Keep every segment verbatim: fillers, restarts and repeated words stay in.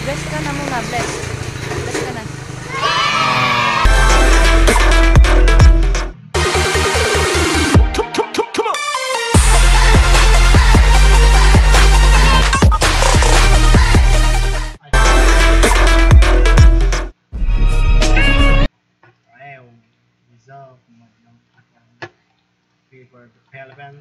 Bless ka na muna, bless. Bless ka na. For the Philippines.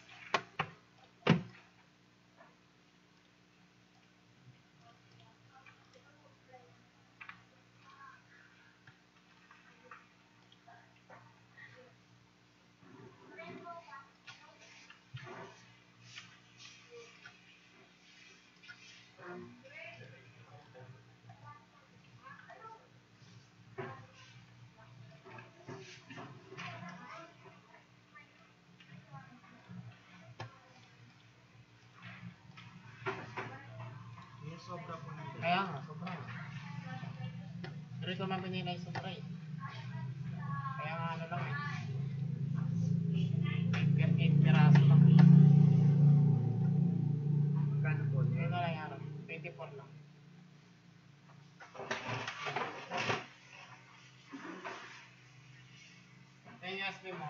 Sobra po na. Kaya nga, sobra. Pero ito man pinilay sobra eh. Kaya nga ano lang eh. eight piraso lang. Magkano po? Ito na lang araw. twenty-four lang. Ito yung U S B mo.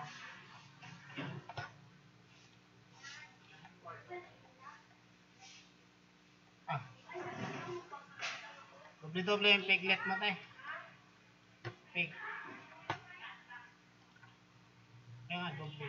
Ah. Doble-doble yung piglet mo tayo. Pig. Kaya nga, doble.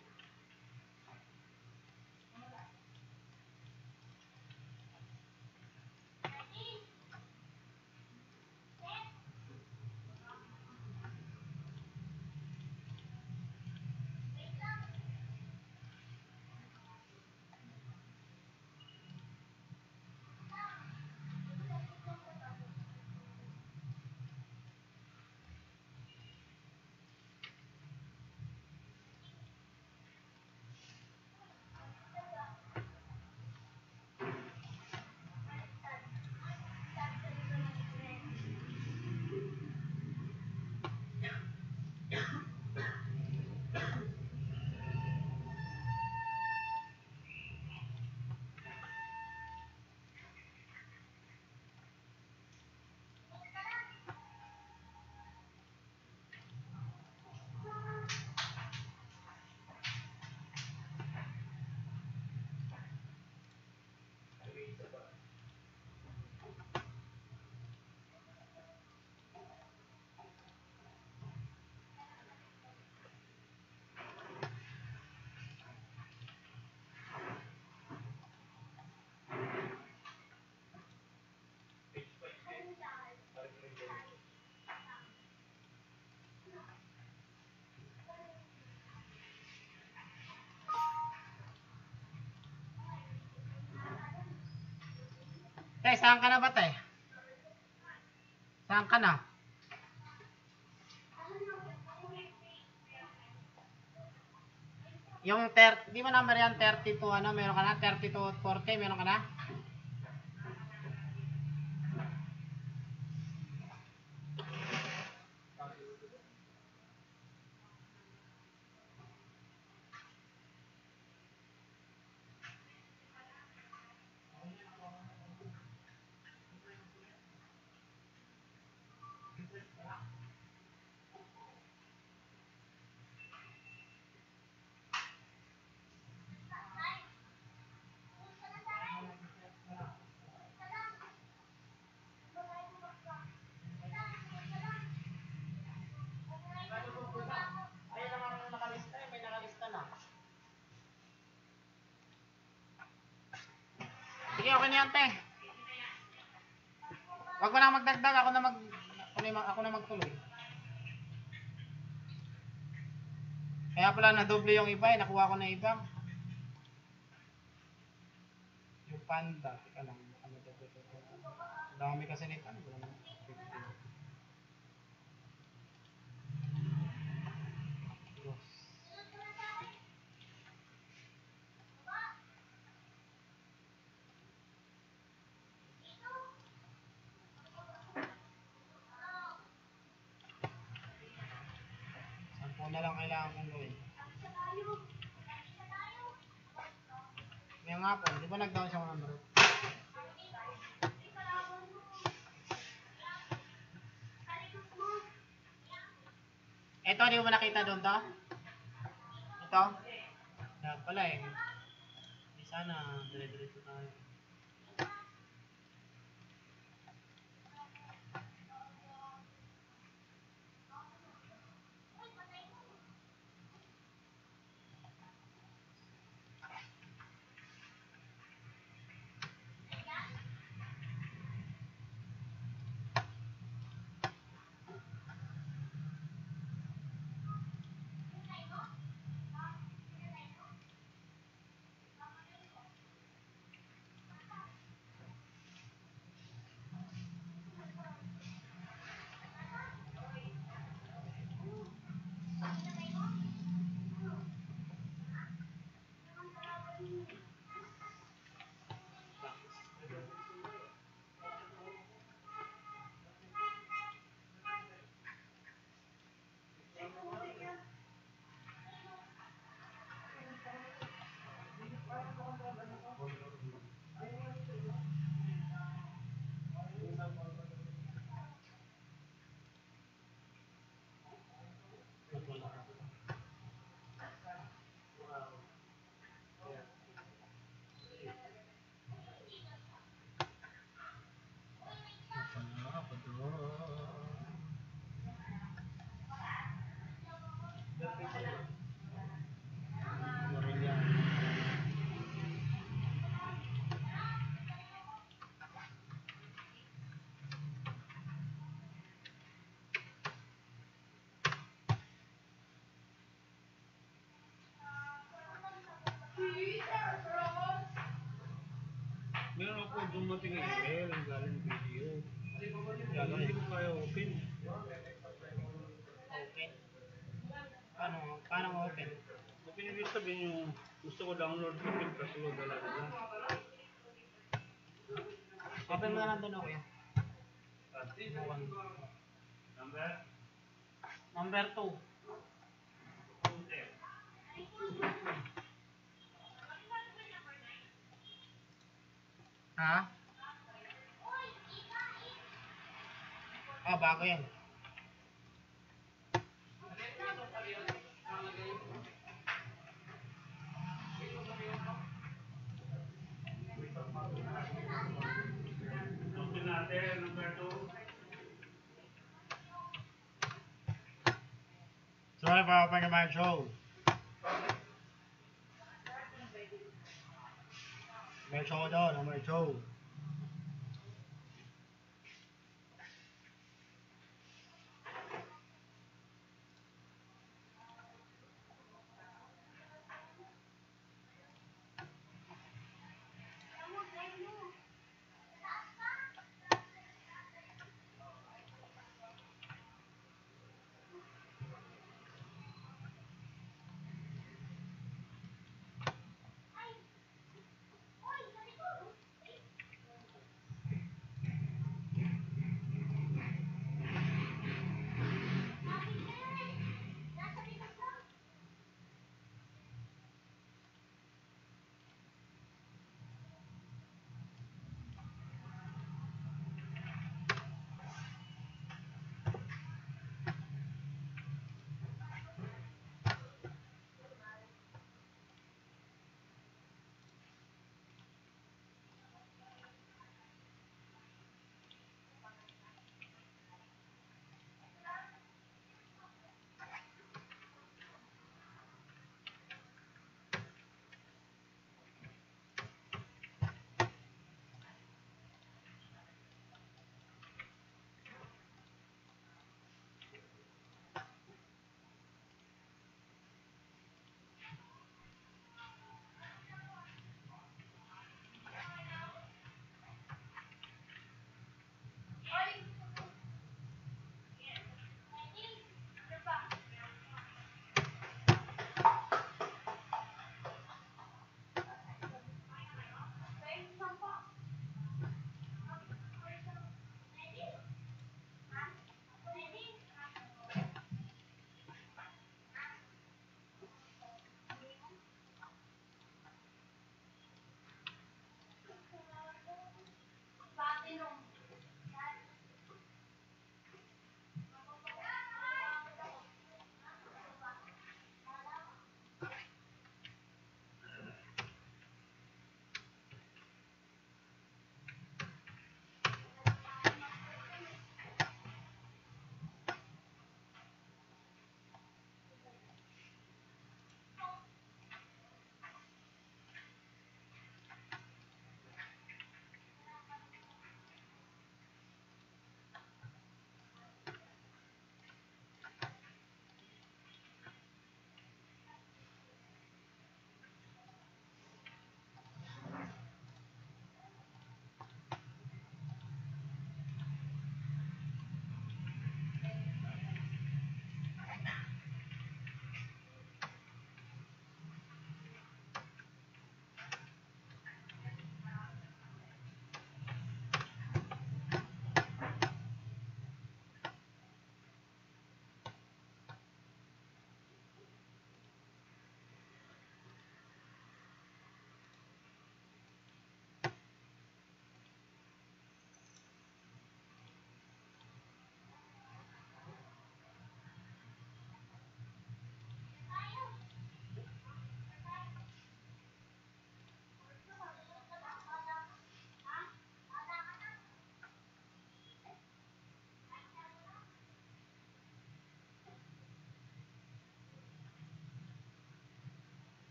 Tay, saan ka na ba, tay? Saan ka na? Yung thirty, di mo number yan, thirty-two, ano, meron ka na? thirty-two forty, meron ka na? Sige, okay na yan, te. Wag mo na magdagdag, ako na mag ako na, ako na magtuloy. Kaya pala na doble yung iba, eh. Nakuha ko na iba. Yung panda, teka lang. Ano to, to, to, to. Dami kasi nito. Ano ba naman? Sampo na lang kailangan kong gawin. Ngayon nga po, di ba nag-down siya one hundred? Ito, di mo ba nakita doon to? Ito? Yan pala eh. Di sana, dire-diretso tayo. Meron ako dumating ng email, ang galing video. Kaya lang hindi ko kaya open. Open. Paano, paano open? Open yung sabihin yung gusto ko download open kasi lo dala dala. Open mo na lang doon, okay? Number? Number two. Ha? Ah, bago yan. Open natin, number two. Sorry for opening my show. May show daw, may show.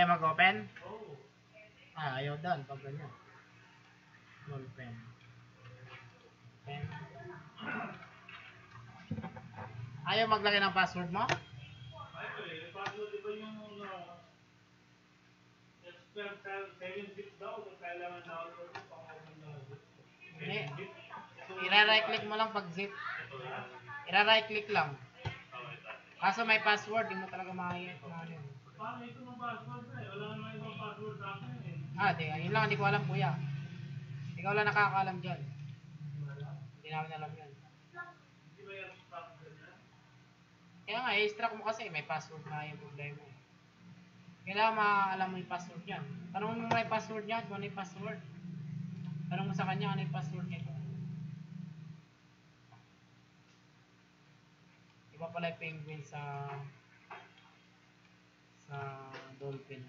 Ayaw mag-open? Oo. Ah, ayaw doon. Pag ganyan. Ball pen. Pen. Ayaw maglagay ng password mo? Ay, eh, paano di ba yung uh, expert seven zip daw, na kailangan download mo pang open na zip. Hindi. seven zip. I-right click mo lang pag zip. I-right click lang. Kaso may password, hindi mo talaga makikita. Paano ito ng password na eh? Wala naman ibang password sa akin eh. Ah, di. Yun lang, hindi ko alam, kuya. Ikaw lang nakakaalam dyan. Hindi namin alam yan. Di ba yung password na? Kaya nga, i-extract mo kasi. May password na yung problema. eh. Kailangan maalam mo yung password niyan. Tanong mo may password niyan, kung ano yung password. Tanong mo sa kanya, ano yung password nito. Iba pala yung penguin sa sa dolphin.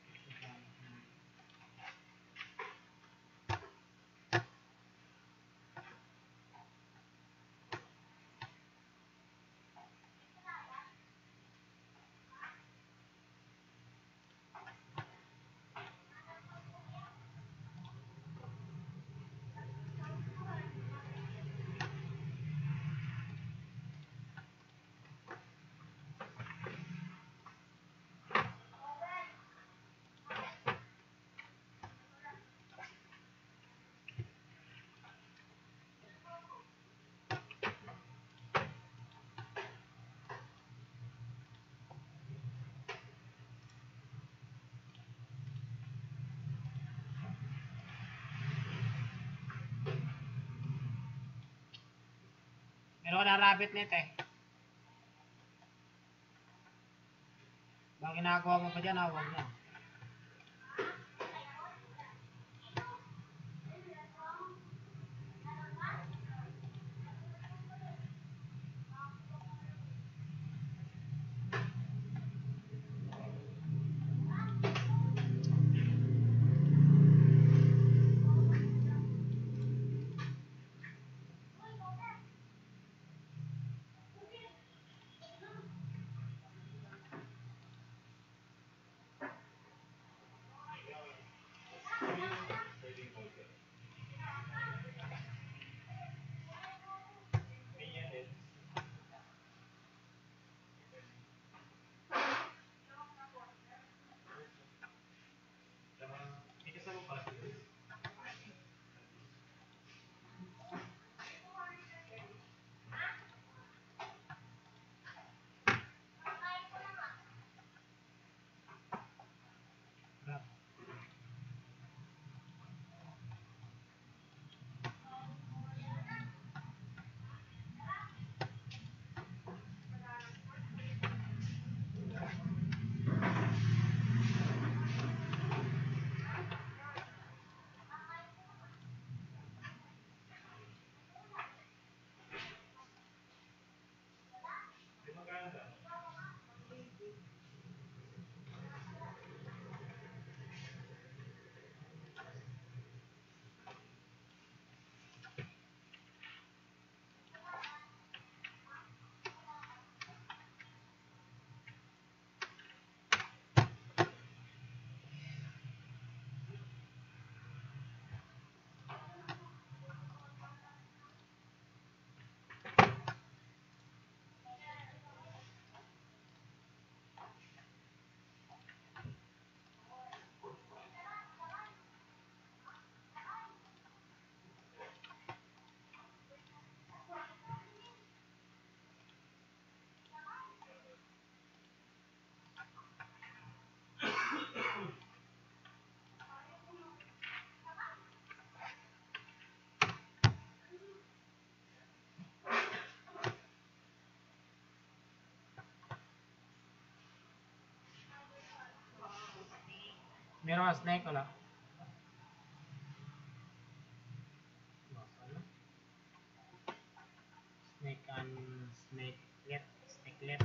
Meron ko na rabbit net eh. Baka ginagawa mo pa dyan, ah, huwag na. Meron ka snake, wala? Snake and snake let, snake let.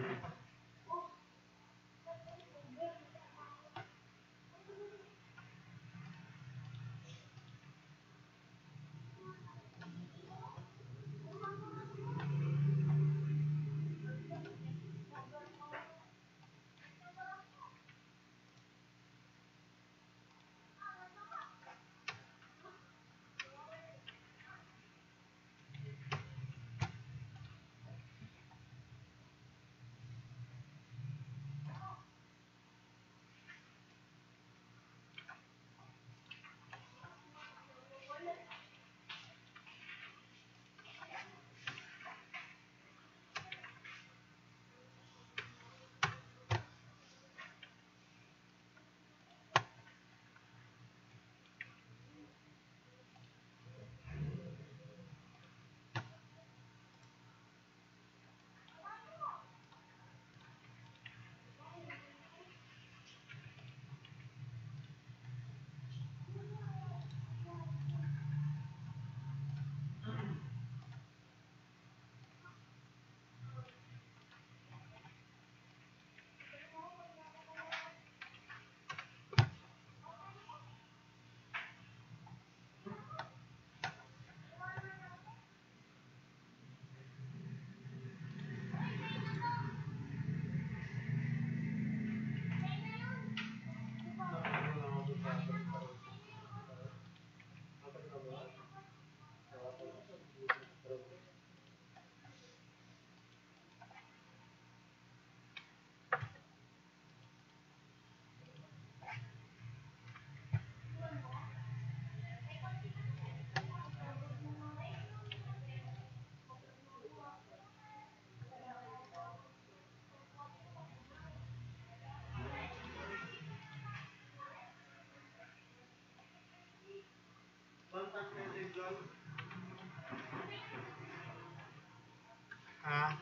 Ah,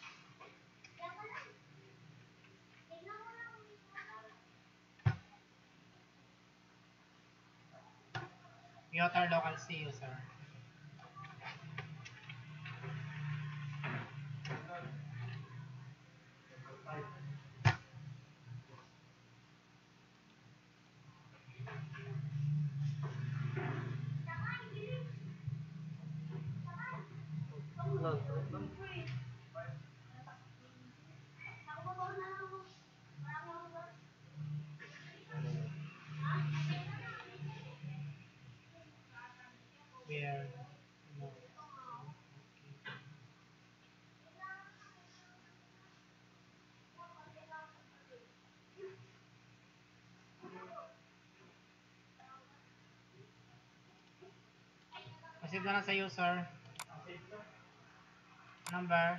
Piotr local C U, sir. Where? No. Proceed na lang sa user. Number.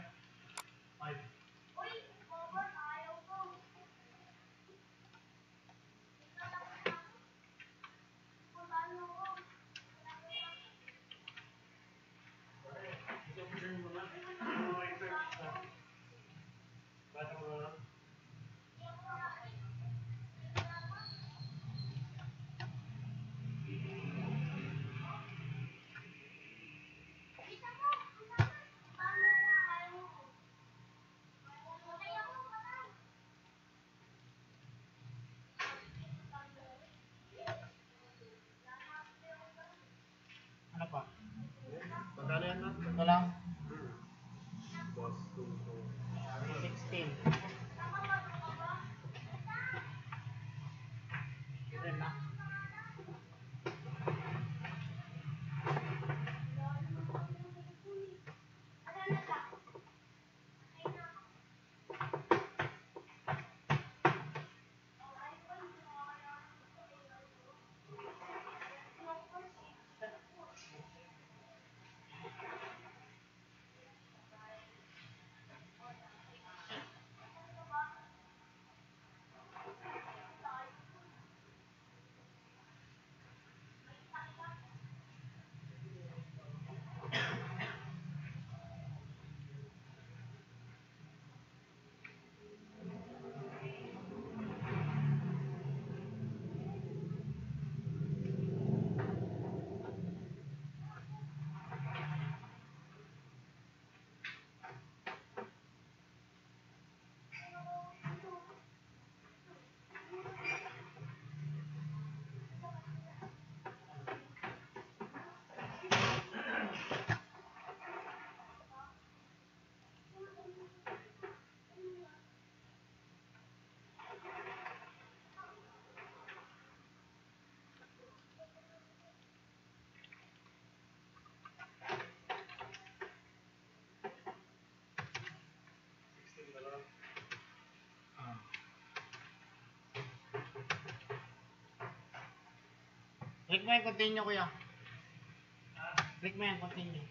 Click mo yung continue, kuya. Click mo yung continue.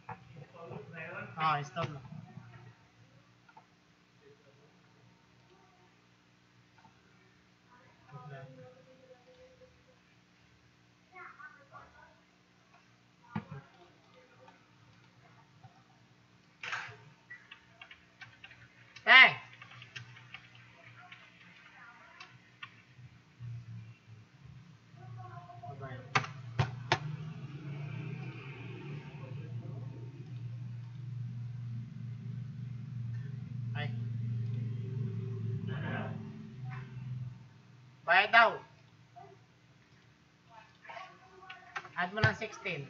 Ah, install mo. Eh! Ay. Bayad daw. Add mo ng sixteen.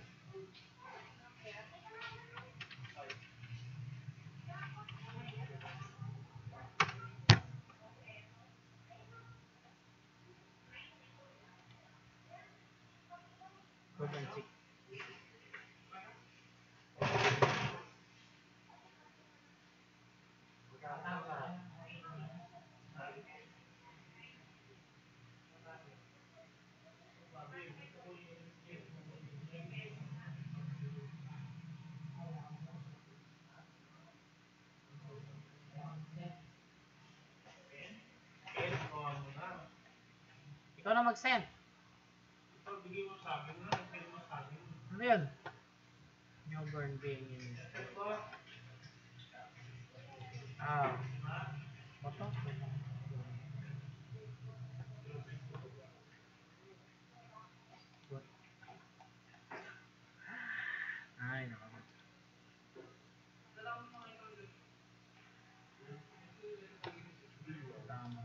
Good and six. Eh, nagawa mo na. Ikaw na mag-send. Ito, bigay mo sa akin na. Send mo sa akin. Ano yun? Newborn being in. Ito, Ah. Ito? Good. Ay, naku. Tama.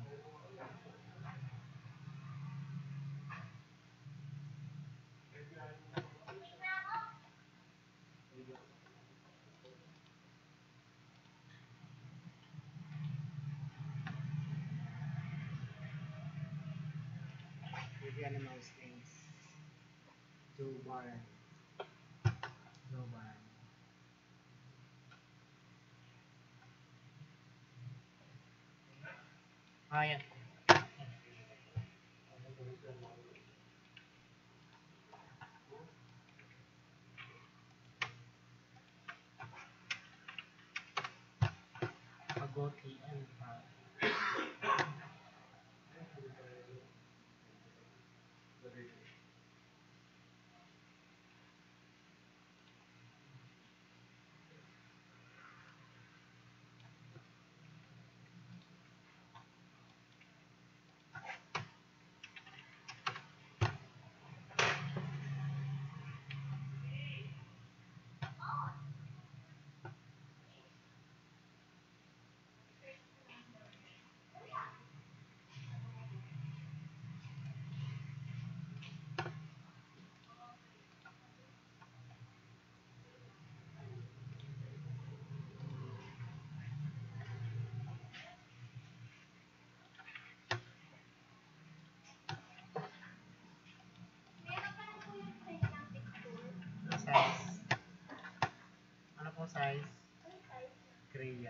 Maybe animals names. Joe Barn. Joe Barn. Ah, yan. Agoti and Pal. Size. Ano pong size? Korea.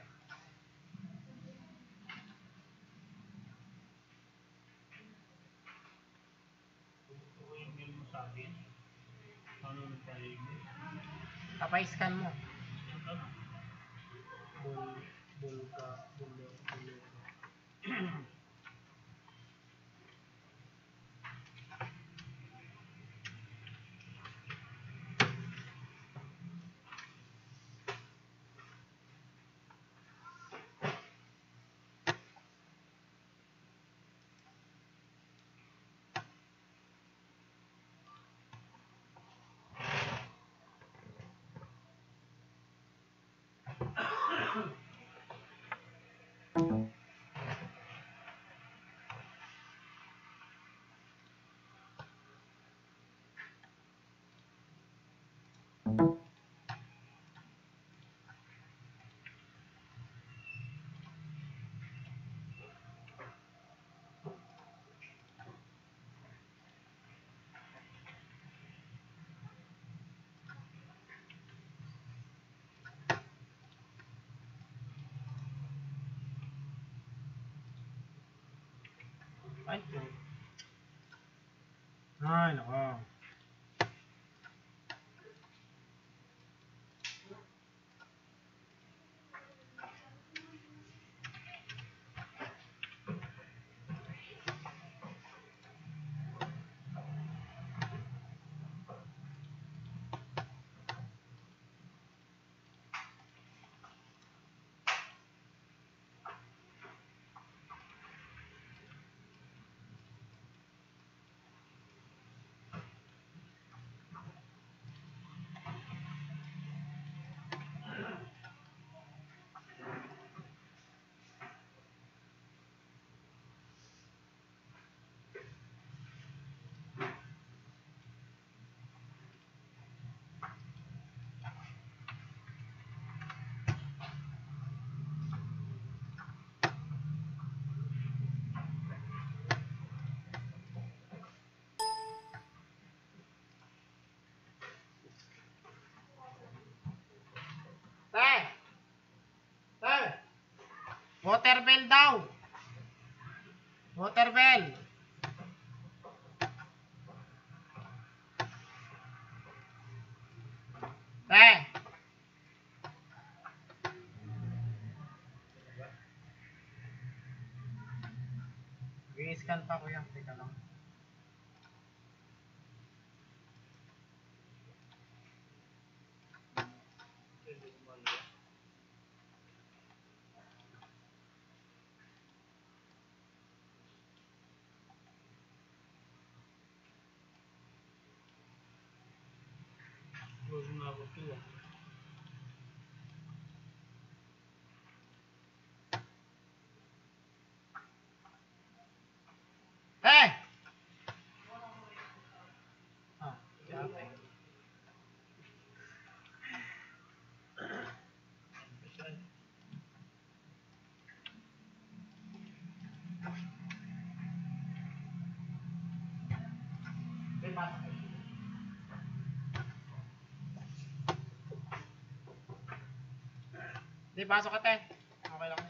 gusto ko yung mail mo sa akin. Ano nung pahig mo? Papa-scan mo. Ano? Bul, bulga, bulo, bulo. Ay, po. Ay, nako. Water bell daw. Water bell. Te. I-scan pa ko yan. Teka lang. Close na ako to. Te. Ah, yate. Te, pasok. Te, pasok ka, te. Okay lang.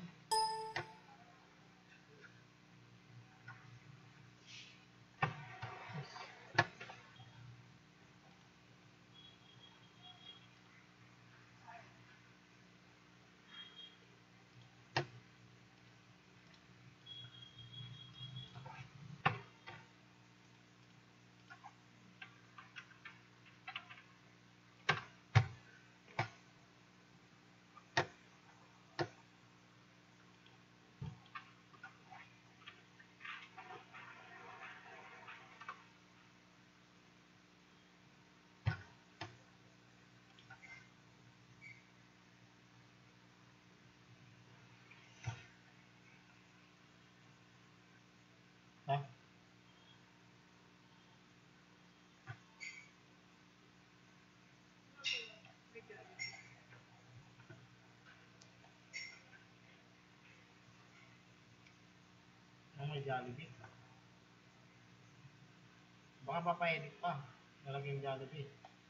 Ha? Ano may Jollibee? Baka papa-edit pa. Nalagay yung Jollibee.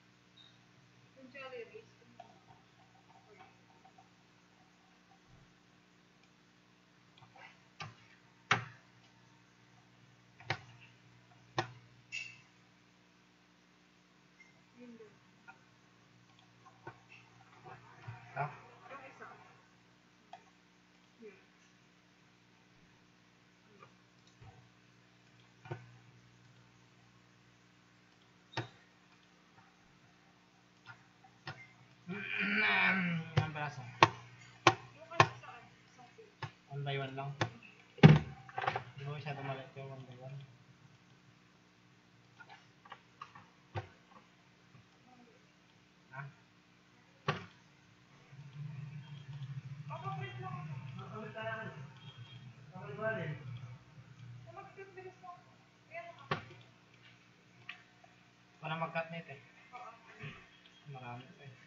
Ha? Ang braso. One by one lang. Hindi mo masyado maliit yung one by one. Ha? Para mag-cut net eh. Marami pa eh.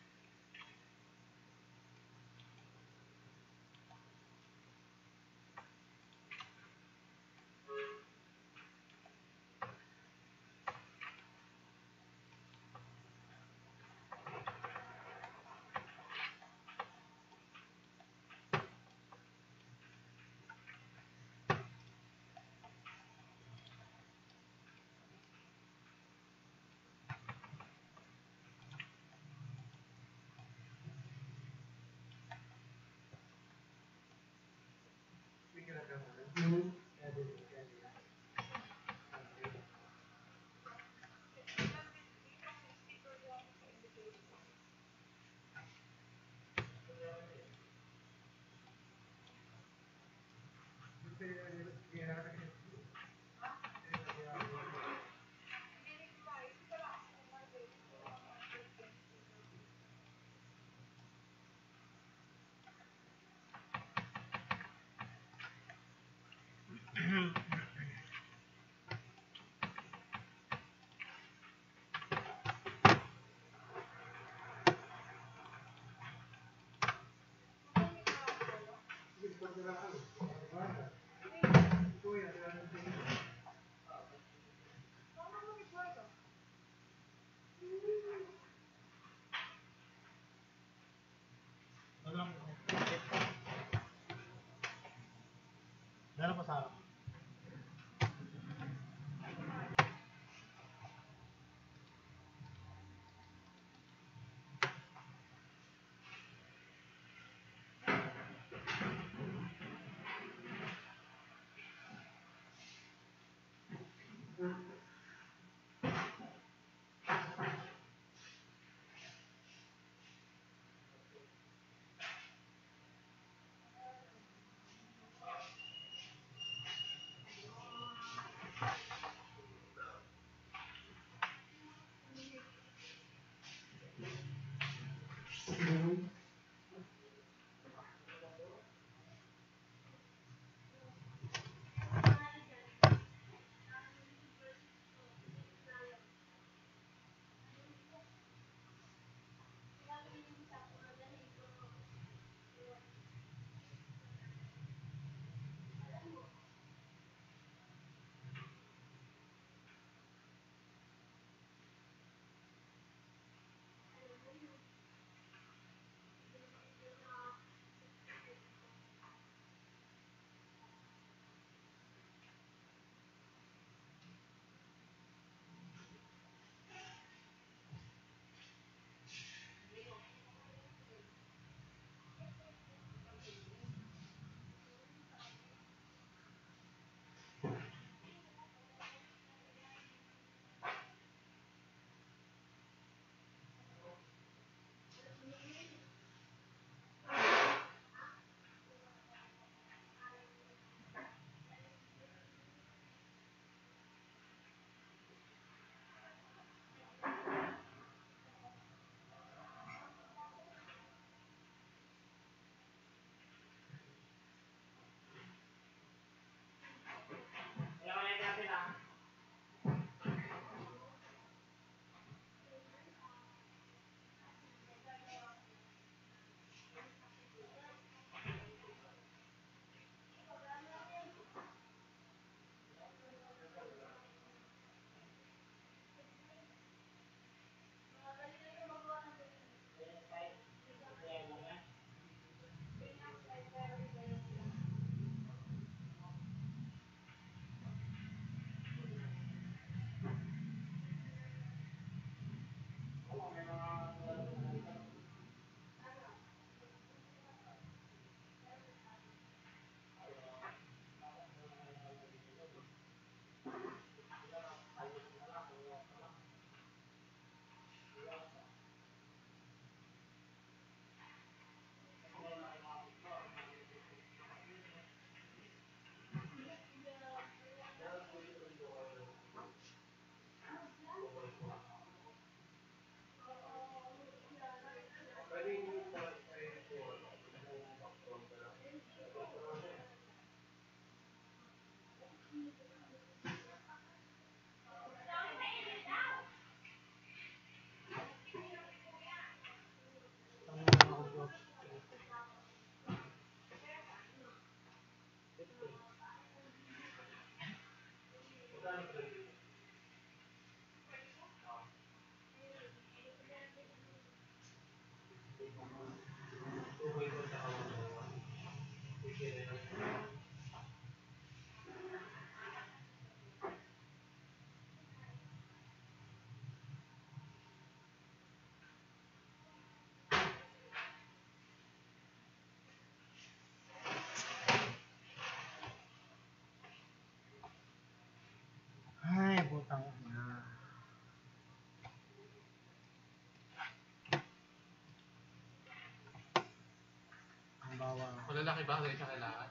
Sarap. Ay, putang ina. Ang bawang. Malalaki ba ang isang kailangan?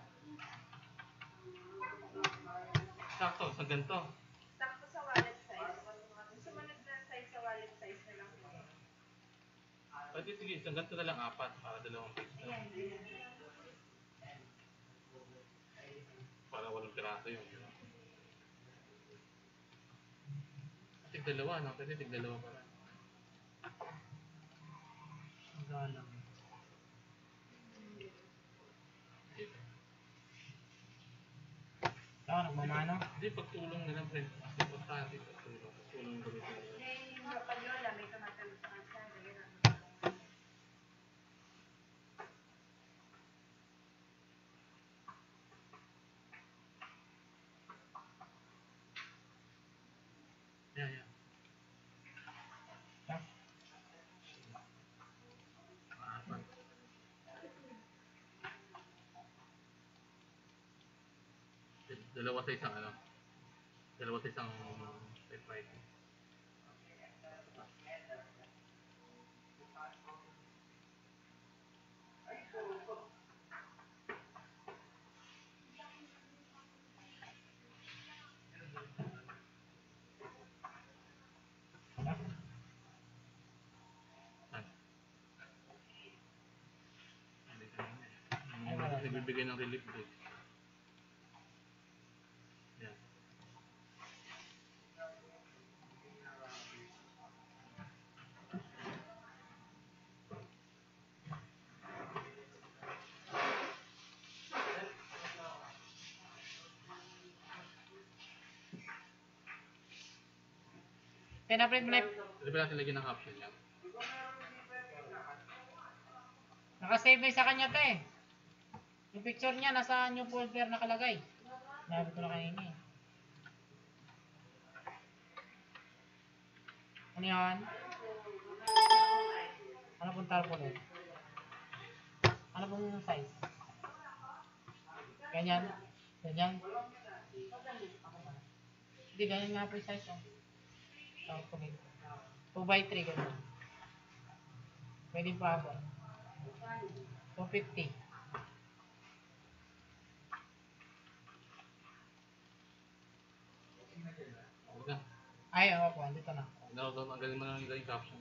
Sakto, sa ganito. Sakto sa wallet size. Sumunod na size sa wallet size na lang po. Pwede sige, sa ganito na lang apat para dalawang piece na. Ayan, ayan. Para walang piraso yun. Tig dalawa, no? Pwede tig dalawa para. Ang galang. Dito. Ikaw, nagmamano? Hindi, pagtulong nila, friend. Mas importante pagtulong. Pagtulong gamitin nila. Eh, yung Rapayola, may tumatalo sa kalsada. Ganun. Yan, yan. Ha? Apat. Dalawa sa isang ano? Dalawa sa isang typewriter. Yan. Hindi ka naman eh. Ay, wala. Nagbibigay ng relief break. Yan. Pinaprint mo na yung... Pwede ba natin lagyan ng caption yan? Nakasave na sa kanya to eh. Yung picture niya nasa new folder nakalagay. Nabi ko na kanina eh. Ano yan? Ano pong tarpaulin? Ano pong size? Ganyan? Ganyan? Hindi, ganyan nga po yung size oh. Tarpaulin. two by three ganyan. Pwede pa ako. two fifty. Huwag na. Ay, ako po. Andito na. No, no, ang galing mo na yung caption.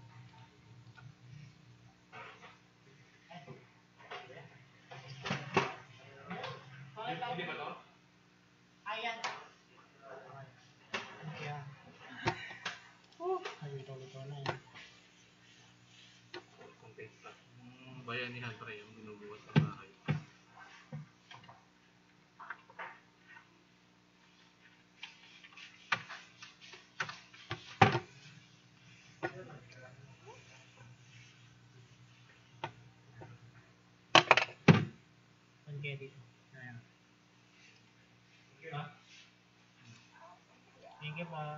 Hindi ba to? Ayan. Ayan. Oh, ay, ito-ito na yun. Context pa. Yung bayanihan pa rin yung binubuhat sa bahay. Saan kaya dito? Ayan. Ha? Thank you po.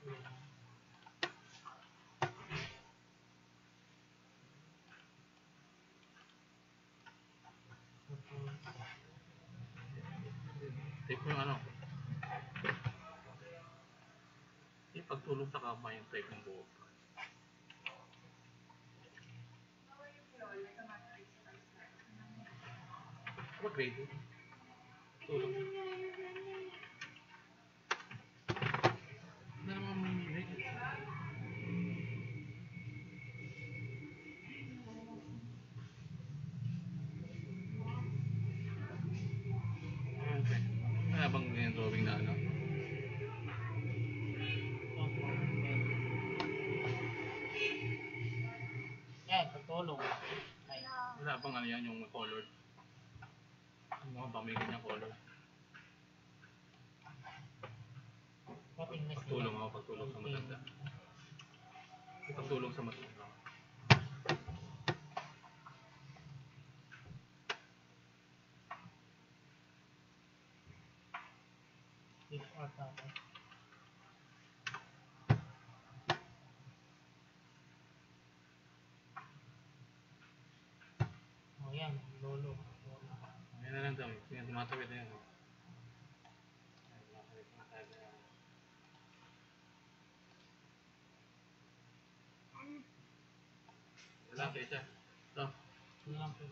Take mo yung ano. Yung pagtulog sa kama yung take ng buhok. What grade? Tulog. Hindi naman may grade. Okay. Ano bang ganyan drawing na ano? Yan, pagtulong. Ay, Wala bang ano yan yung colored? Ano bang may ganyang color? pating na sila. Pagtulong ako, pagtulong sa matanda. Pagtulong sa matanda. This art ako. Oh, yan. Lolo. Lolo. Ayan na lang daw. Yan, tumatawid na yan. oh. Ayan, tumatawid, tumatawid na yan. Wala, kaya ito. Ano lang po.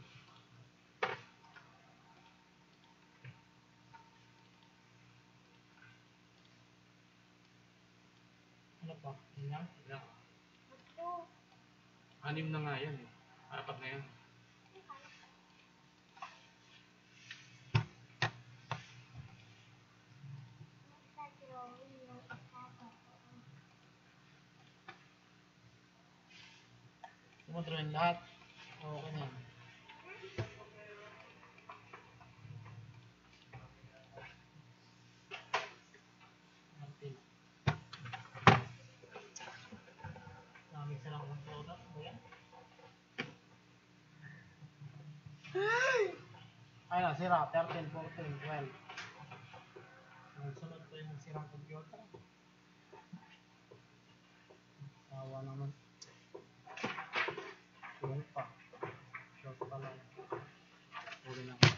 Ano pa? Yun lang? Yan. Anim na nga yan. eh. Apat na yan. Sumudroin lahat. Oo, ganyan. Martin. Dami silang kong product. Ano yan? Ay na, sira. thirteen, fourteen, twelve. Ang sunod ko yung sirang computer. Awa naman. Yun pa. Short pa lang. Huli na ako.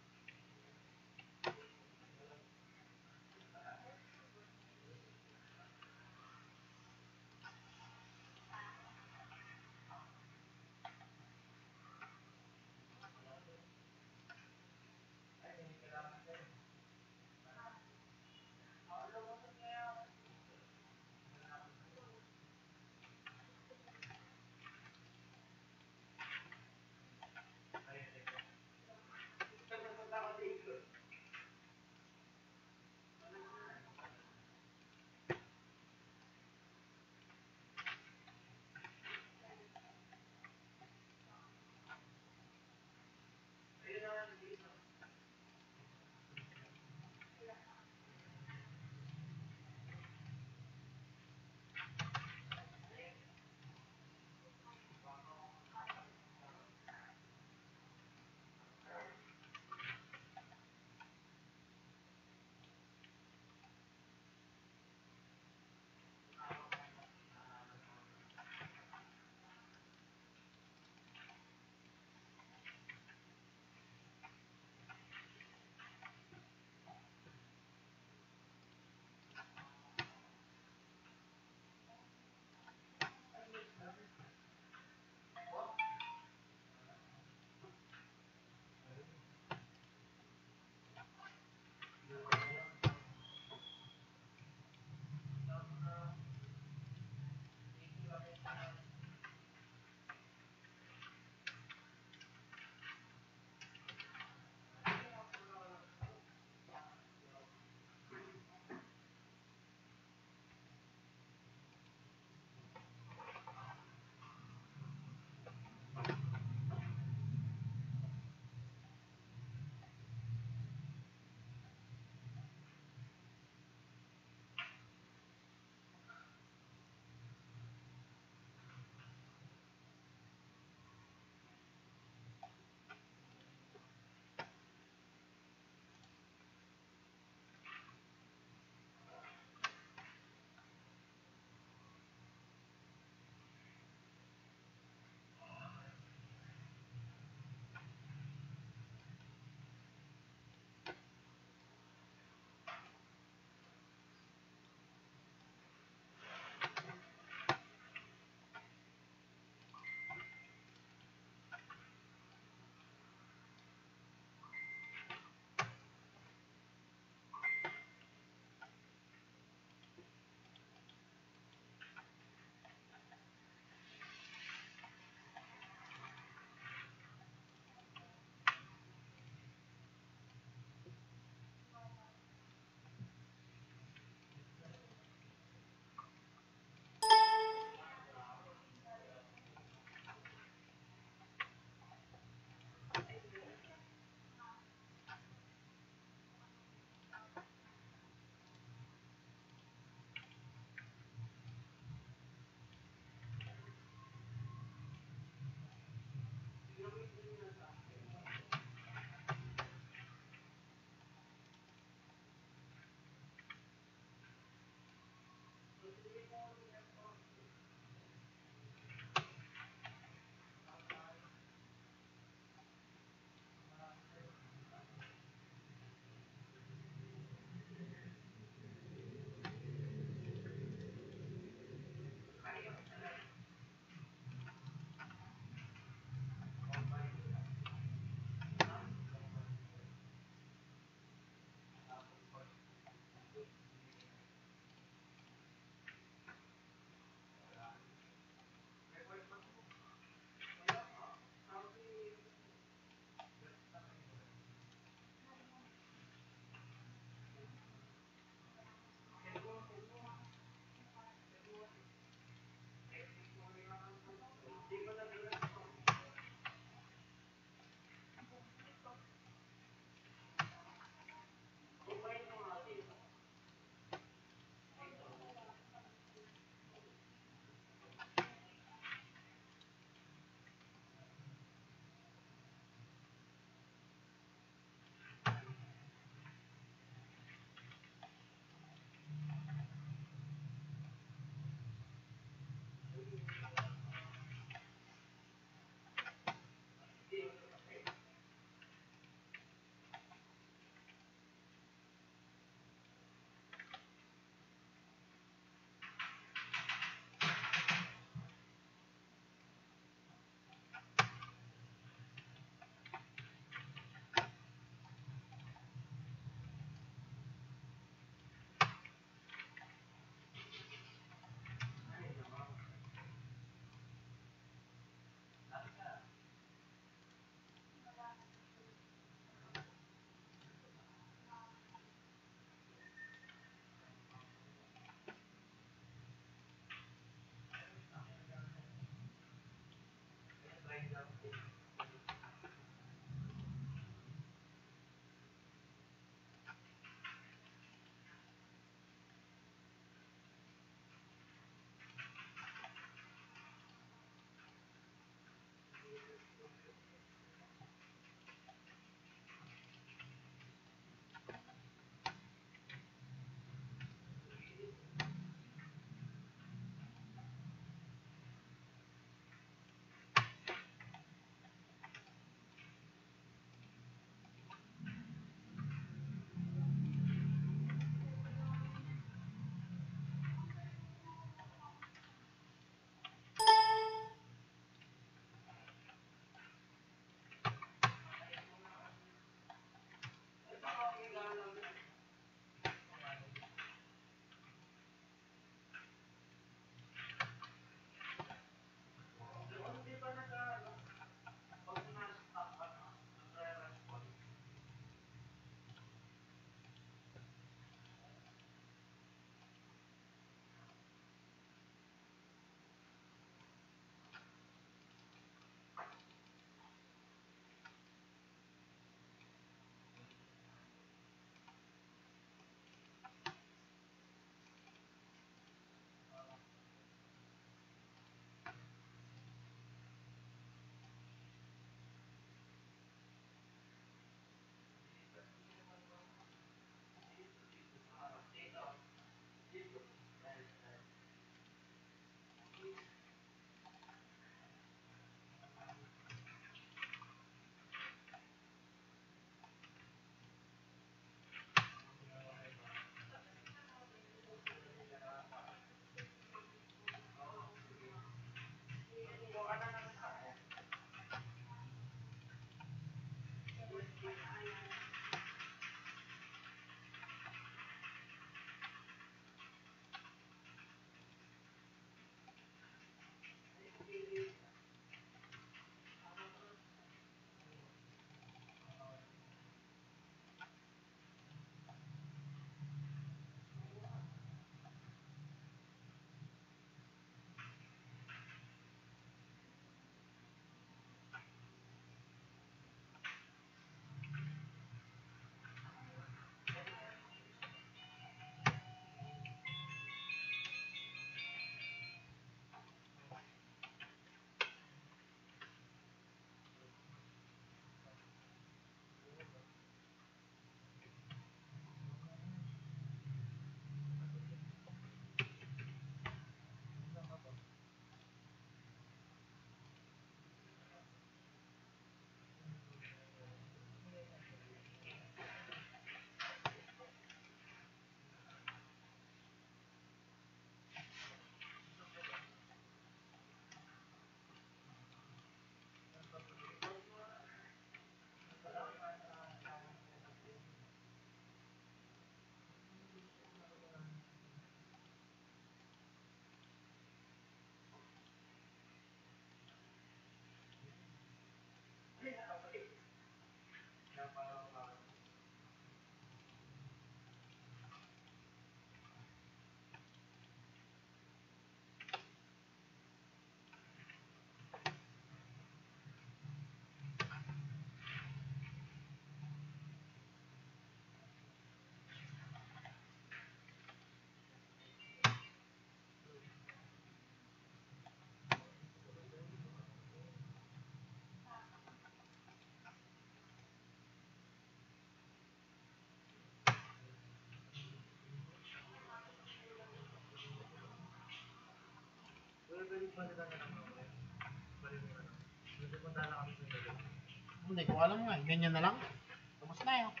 Hindi ko alam nga. Ganyan na lang. Tapos na yun.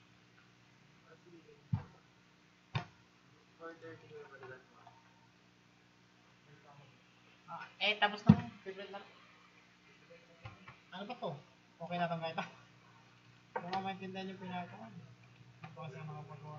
Ah, eh, tapos na. Favorite na. Ano ba to? Okay na itong ito. Kung nga maintindihan yung pinagawa. Ito kasi ang nakapagawa.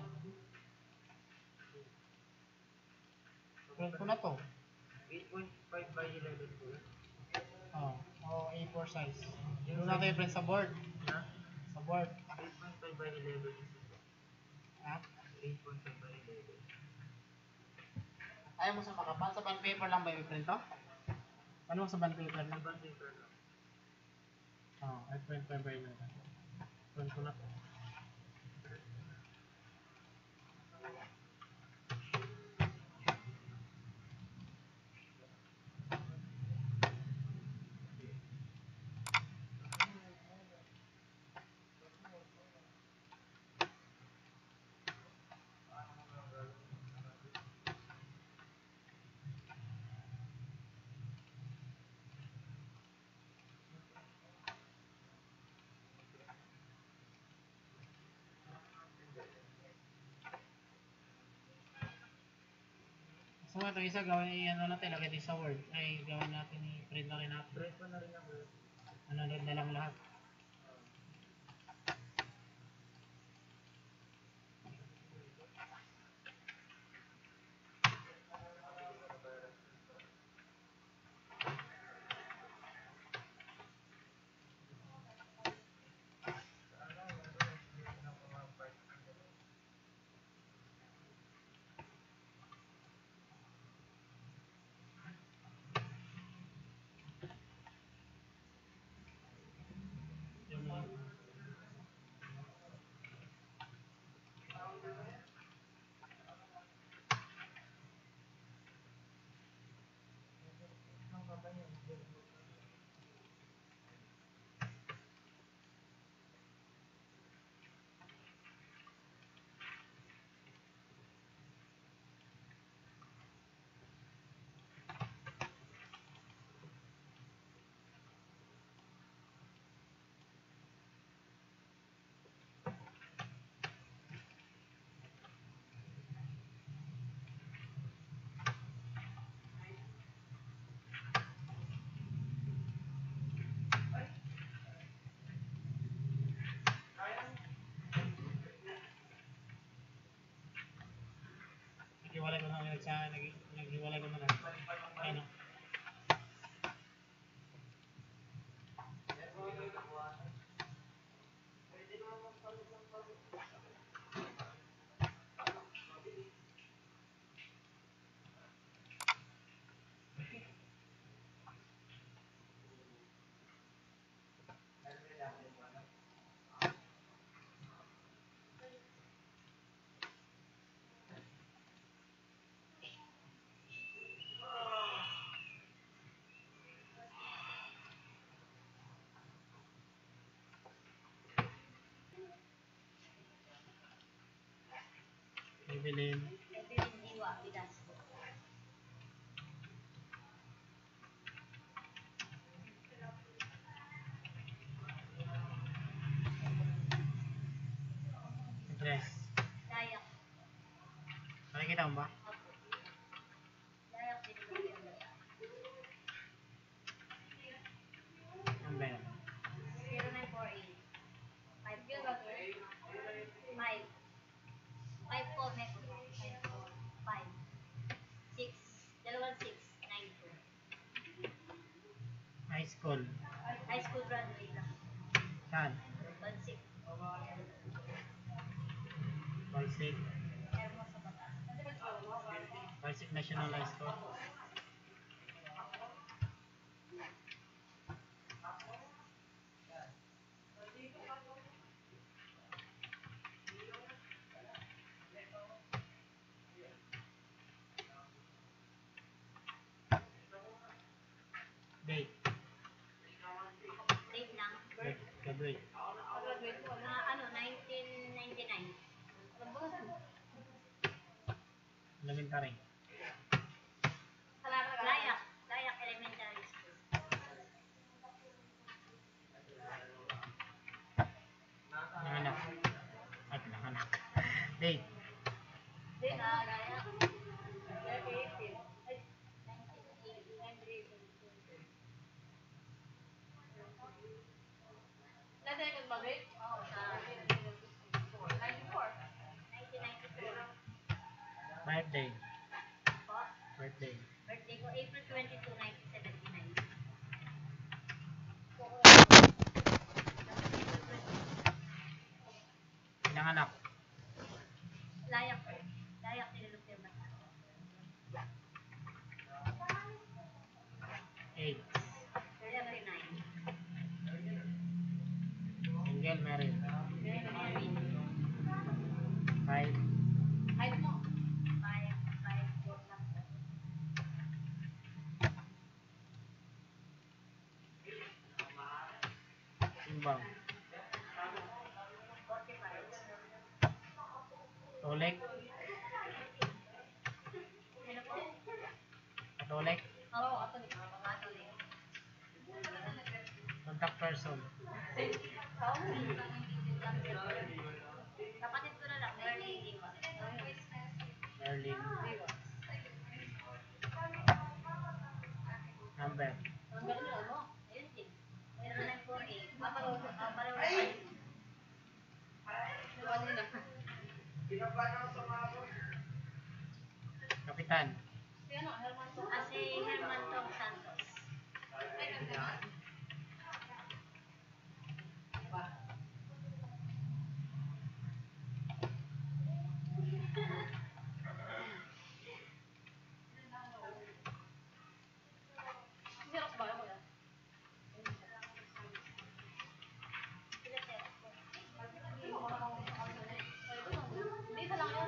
Print ko na to. eight point five by eleven po. Oh, oh, A four size. Doon natin i-print sa board. Ha? Sa board. eight point five by eleven. Ha? eight point five by eleven. Ayaw mo sa makapal? Sa bond paper lang ba i-print to? Ano mo sa bond paper lang? Bond paper lang. Oh, eight point five by eleven. Print ko na to. So ito isa gawin ano natin, lagay din sa Word. Ay gawin natin i-print na rin natin. Print ko na rin ang word. Ano na lang lahat. Yung mga naghiwalay ko na ulit sa nag- naghiwalay ko na lang. Ano? Evelyn. Evelyn Diwa, Pilasco. Address. Dayak. Nakikita mo ba? Dayak din mo yun. Ang ba yan? zero nine four eight. five four. five. five po, Metro. five. six. Dalawang six. nine two. High school. High school graduate lang. Saan? Bansik. Balsik. Hermosa Bataan. Balsik National High School. Date. Date lang. Grad- Graduate. Graduate ko na ano, nineteen ninety-nine. Elementary. Layak. Layak. birthday. Birthday ko, April twenty-second, nineteen seventy-nine. Ilang anak? Layak ko. Layak nilulupir ba? Eight. thirty-nine. Single, married. Married. Five. Height mo? Five, five, four lang po. Timbang. forty-five. Tolek. Ano po? Tolek. Oo, ako ni Mama Matuloy. Contact person. Kapatid ko na lang, Merlin Diva. Merlin. Number. Ang galing yun, ano? Ayun din. zero nine four eight. Ah, pareho ah, pareho na kayo. Iwan nila. Kapitan. Si ano, Herman Tom? Ah, si Herman Tom Santos. Xerox ba ako yan? Sila Xerox ko. Hindi, isa lang yun.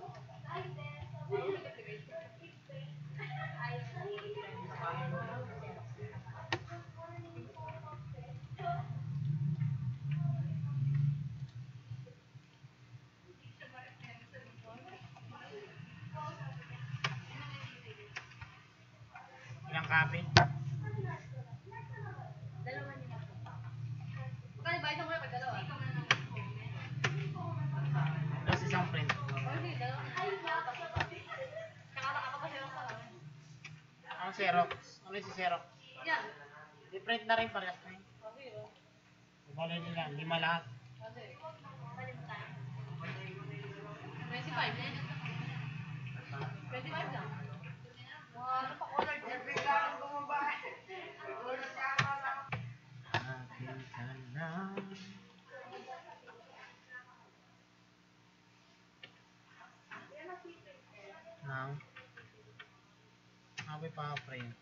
Ilang copy? Dalawa niya po. Magkano ba isang pag dalawa? Tapos isang print. Hindi, dalawa. Ay, Tsaka baka pa Xerox ka lang. Ang Xerox. Ano yung si Xerox? Yan. I-print na rin parehas na yun. Okay, oh. Ibalik nila. Lima lahat. Kasi, balimutan. twenty-five eh. twenty-five lang. Mga ano pa color dyan. Akin ka na. Now, ako'y pa-print.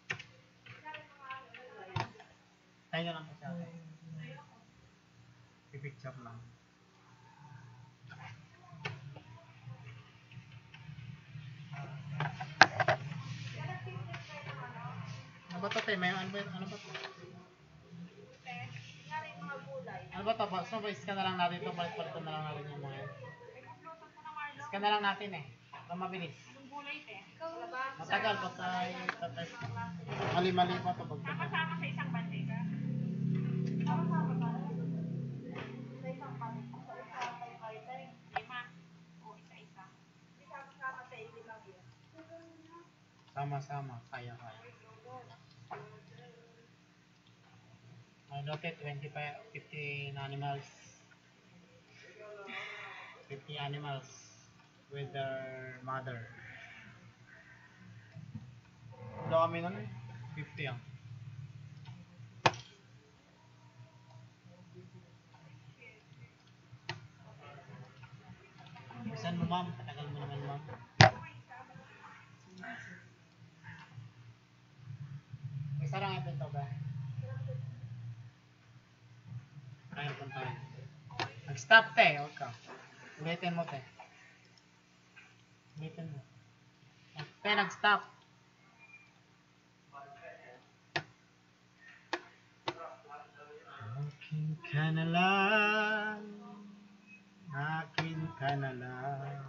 Tayo na lang po siya. I-picture lang. Ano ba ito, te? May ano ba, ano ba ito? Ano ba ito? So, scan na lang natin ito. Palit-palitan na lang natin yung mga yun. Scan na lang natin eh. Para mabilis. Matagal pagka i-type. Mali-mali pa ito. Sama-sama sa isang banday ka. Lima. O isa-isa. Hindi sama-sama sa ilimang yun. Sama-sama. Kaya-kaya. May lote, twenty-five, fifty animals. fifty animals with their mother. Wala kami nun eh. fifty ah. Saan mo ma'am? Katagal mo naman ma'am. Isa lang ito ito ba? Kaya kung tayo. Nag-stop te. Huwag ka. Ulitin mo te. Ulitin mo. Te, nag-stop. Akin ka na lang. Akin ka na lang.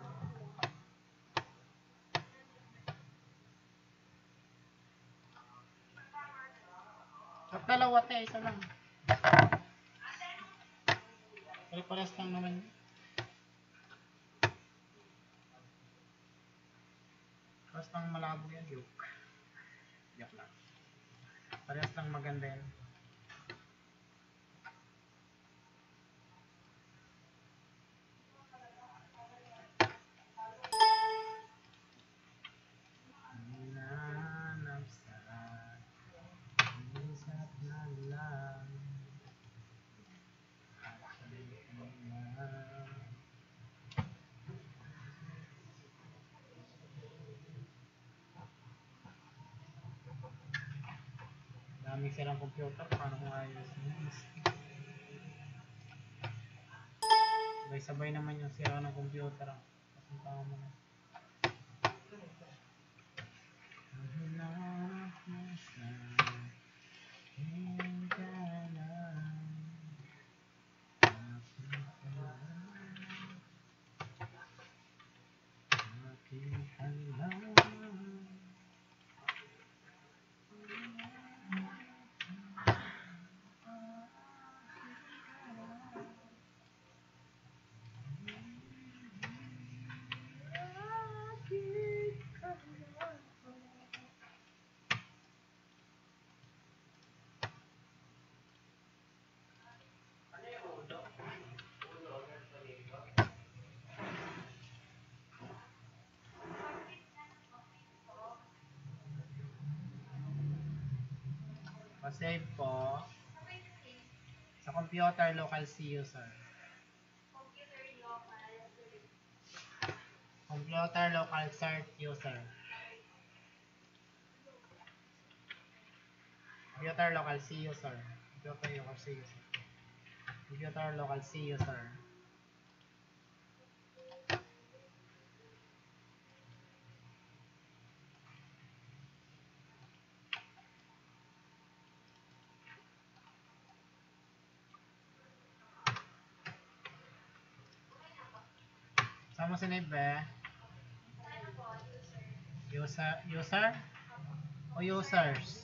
At dalawa te, isa lang. Pare-pares lang naman. Pares lang malabo yan, joke. Joke lang. Parehas lang maganda yan. Na Daming silang computer, paano kung ayos? Sabay-sabay naman yung sira ng computer. Kasuntahan mo na. Pa-save po sa computer local C user. Computer local cert user. Computer local C user. Computer local C user. Computer local C user. Saan mo sinave eh? User, user? O users?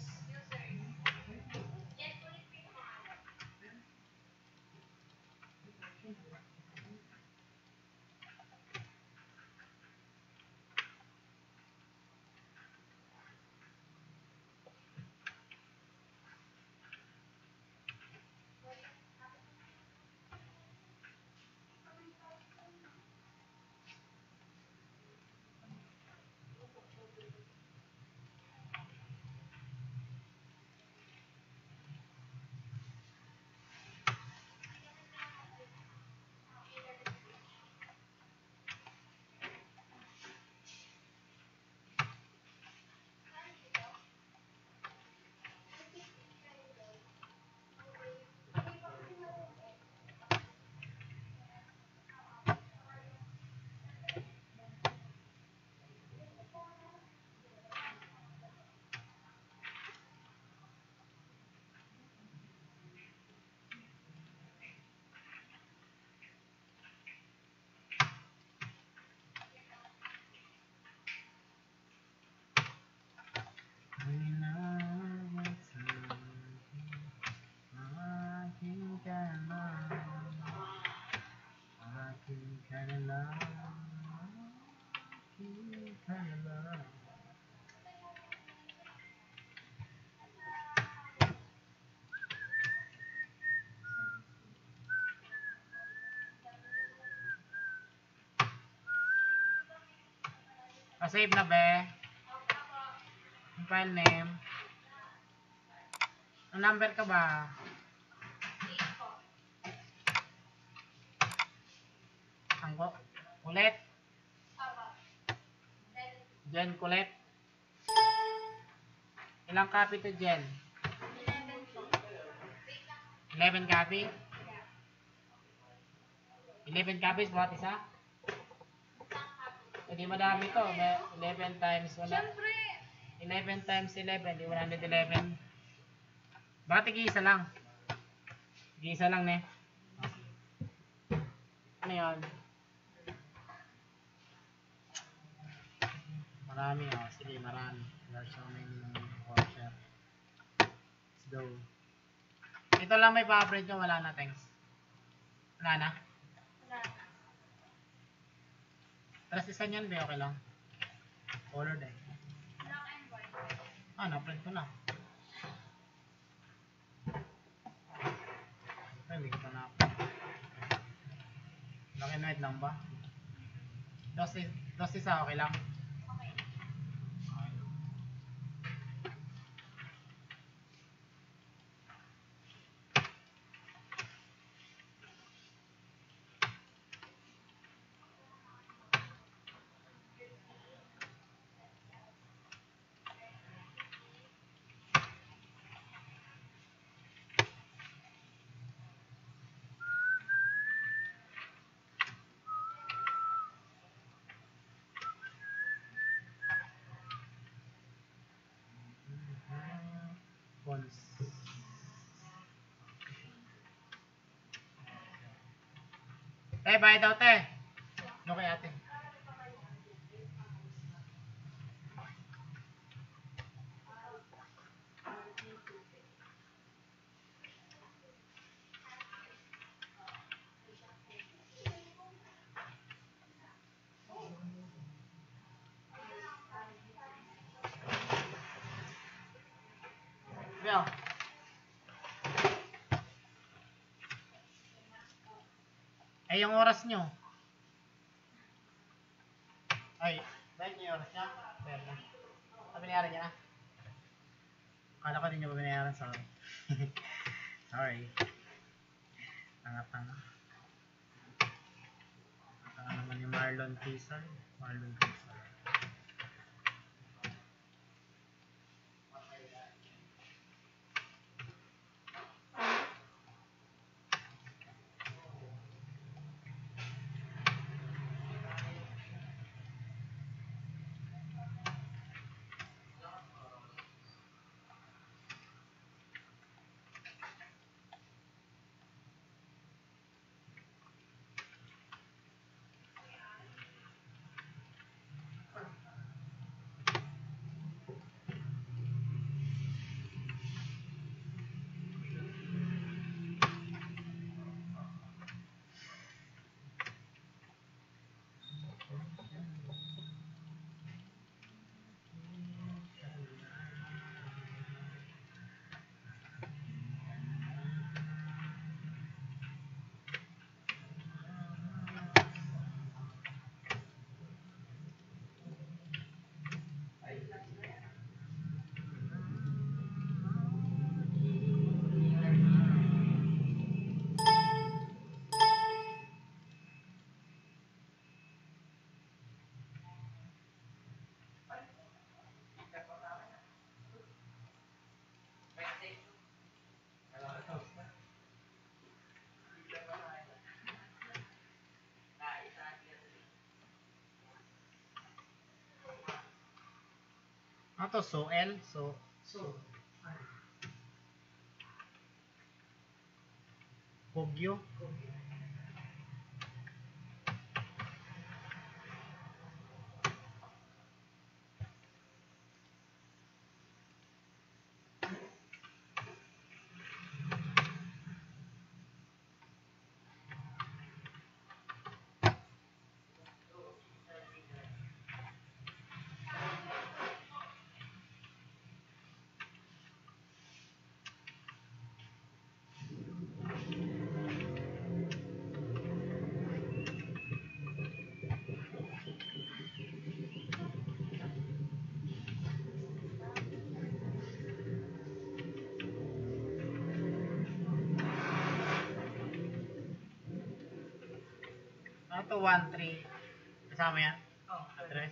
Pa-save na be? Yung file name? Ang number ka ba? Ang ko? Kulit? Jen kulit? Ilang copy to Jen? eleven copy? eleven copies bawat isa? Hindi madami to. eleven times wala. eleven times eleven, di one hundred eleven. Bakit tig-isa lang? Tig-isa lang ne. Ano yun? Marami oh. Sige, marami. There are so many voucher. Let's go. Ito lang may pa-upgrade nyo. Wala na, thanks. Wala na? Tapos isa nyan, be, okay lang. Colored eh. Ah, na-print ko na. Ay, hindi ko pa na-print. Laki na lang ba? Dos, dos isa, okay lang? Ah, Cons. Te, bayad daw te. No kay ate. Bel. Ay, yung oras nyo. Ay, bayad nyo yung oras nyo? Bayad na. Ah, binayaran niya na? Akala ko din nyo ba binayaran? Sorry. Sorry. Tanga-tanga. Tanga naman yung Marlon Quezon. Marlon Quezon. Ano to? So L? So, so. Kogyo? Ano to? one three. Kasama yan? Oh, Address?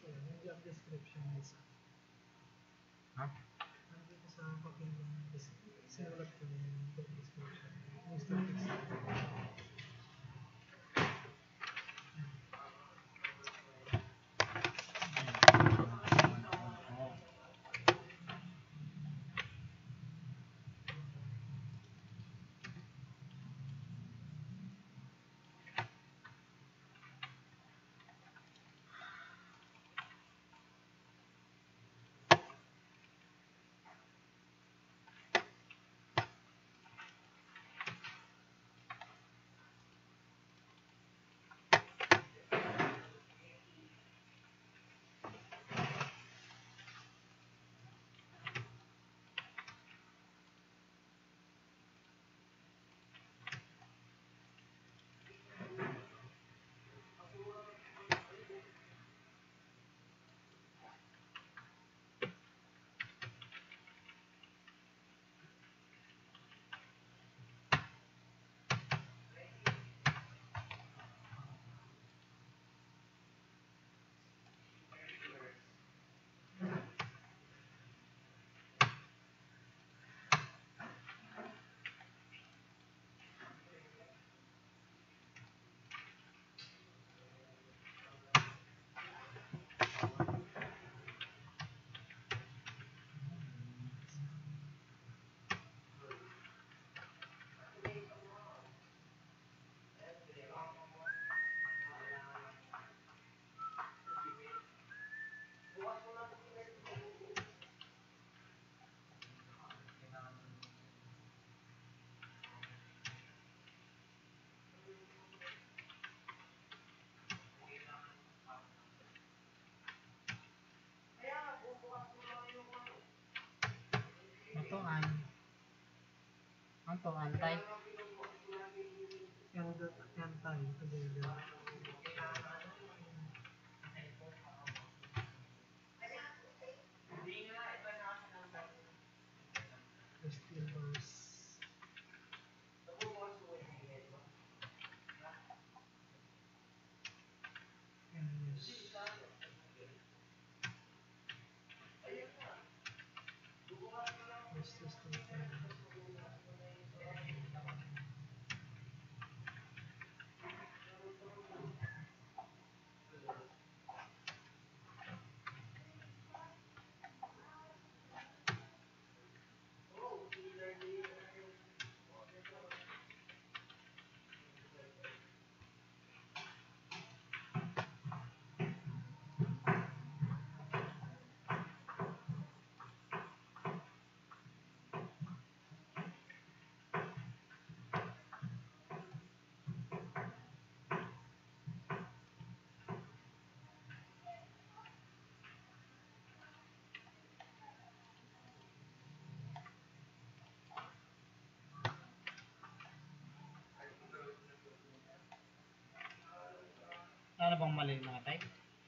yan. Yung job description is Ha? nandito sa papel yung dis- sinulat ko yung job description. Yung statistics. Oo. Ito an. Ang to antay. And that and time together. The steel bars. And yes. Yes, the steel bars. Ano bang mali mga tay?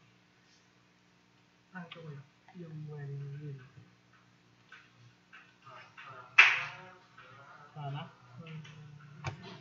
Ah, ito wala. Yung wiring yun. Sana? Um,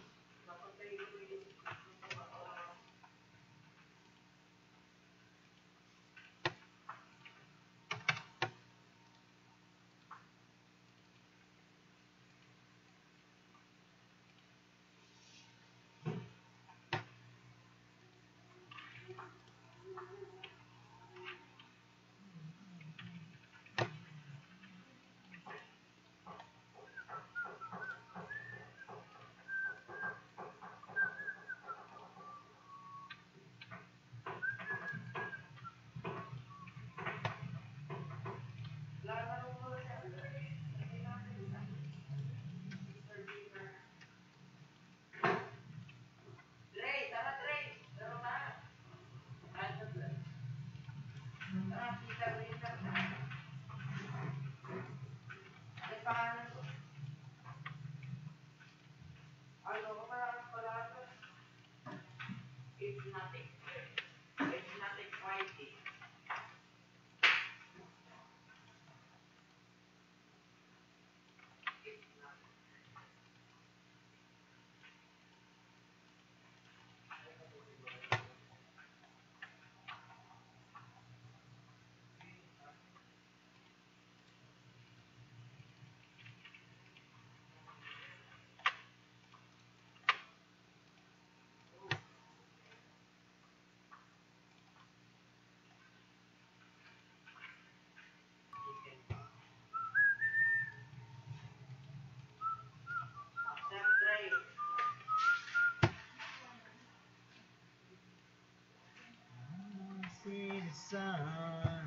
sun.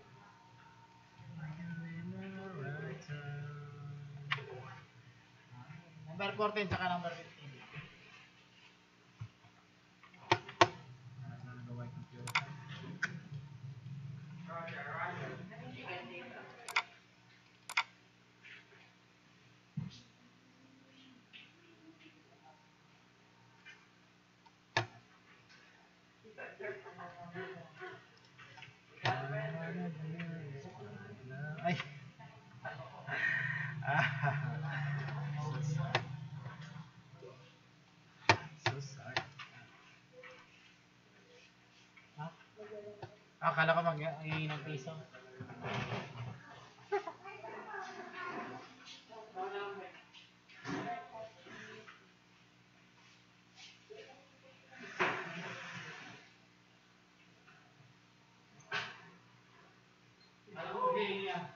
In the right time. Number fourteen tsaka number fifteen. Ano na nagawa yung computer? Ay. Ah. So sorry. So sorry. Ha? Ah, akala ko mag-iingin ng piso. Alam ko, okay yan.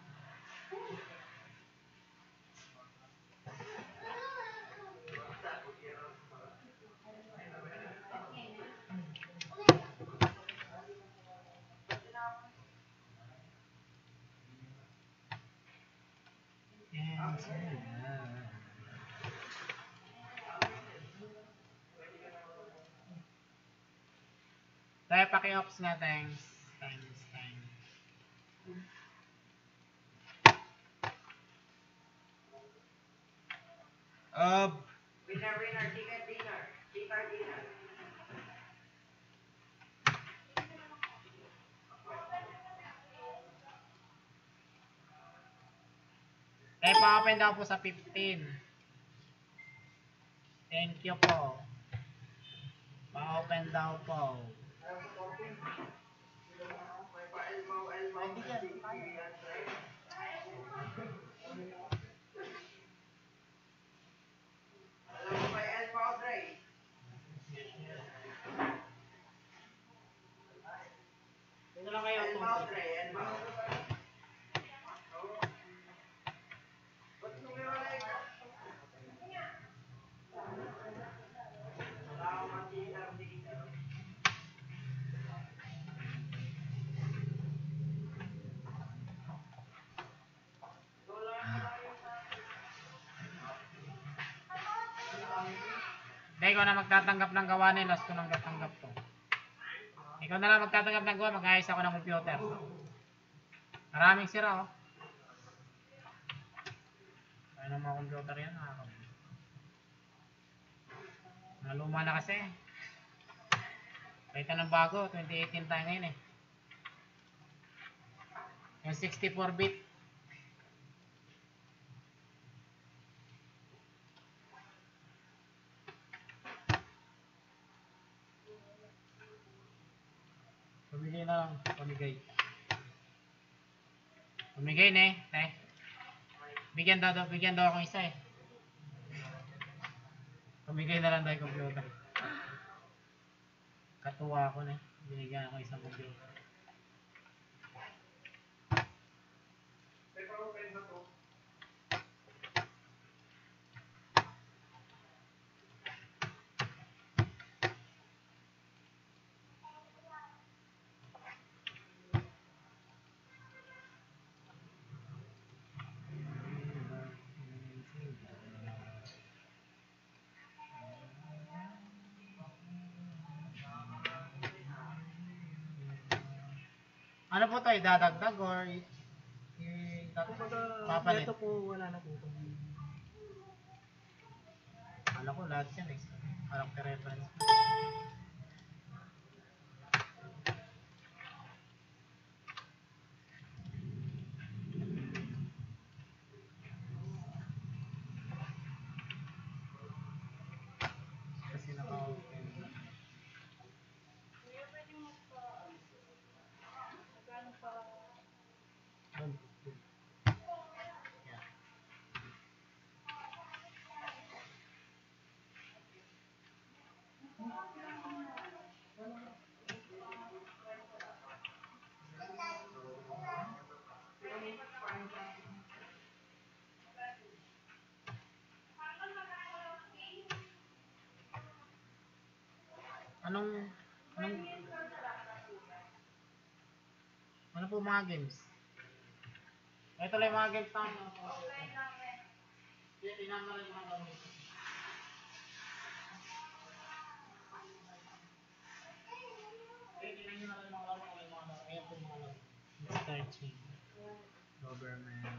Tayo paki-ops nga, thanks. Thanks, thanks. Up. Winner, winner, ticket dinner. Ticket dinner. Eh, pa-open daw po sa fifteen. Thank you po. Pa-open daw po. May pa-elbow, elbow. Hindi yan, kaya. Alam mo may elbow, Dre? Dito lang kayo. Elbow, Dre, elbow. Ba't sumiwalay ka? Wala akong makita dito. Hindi, ikaw na magtatanggap ng gawa ni Last ko nang tatanggap to. Ikaw na lang magtatanggap ng gawa, mag-ayos ako ng computer. Maraming sira, oh. Kaya ng mga computer yan, nakakabili. Naluma na kasi. Kahit ng bago, twenty eighteen tayo ngayon eh. Yung sixty-four bit. Pamigay na lang, pamigay. Pamigay na eh, eh. Bigyan daw, bigyan daw akong isa eh. Pamigay na lang tayo computer. Katuwa ako na eh. Binigyan ako isang computer. Ano po tayo, dadagdag or i- i- Kumbaga, papalit? ito po, wala na po ito. Alam ko lahat yan eh. Character reference. Kasi naka-open. Kuya, pwede mo pa, magkano pa, Doon. Yeah. Anong, anong, Ano po mga games? Ito lang yung mga games namin. Hindi, tingnan mo lang yung mga games. Hindi, tingnan nyo na lang yung mga laro. Yung mga laro. Ayan po yung mga laro. mister Ching. Doberman.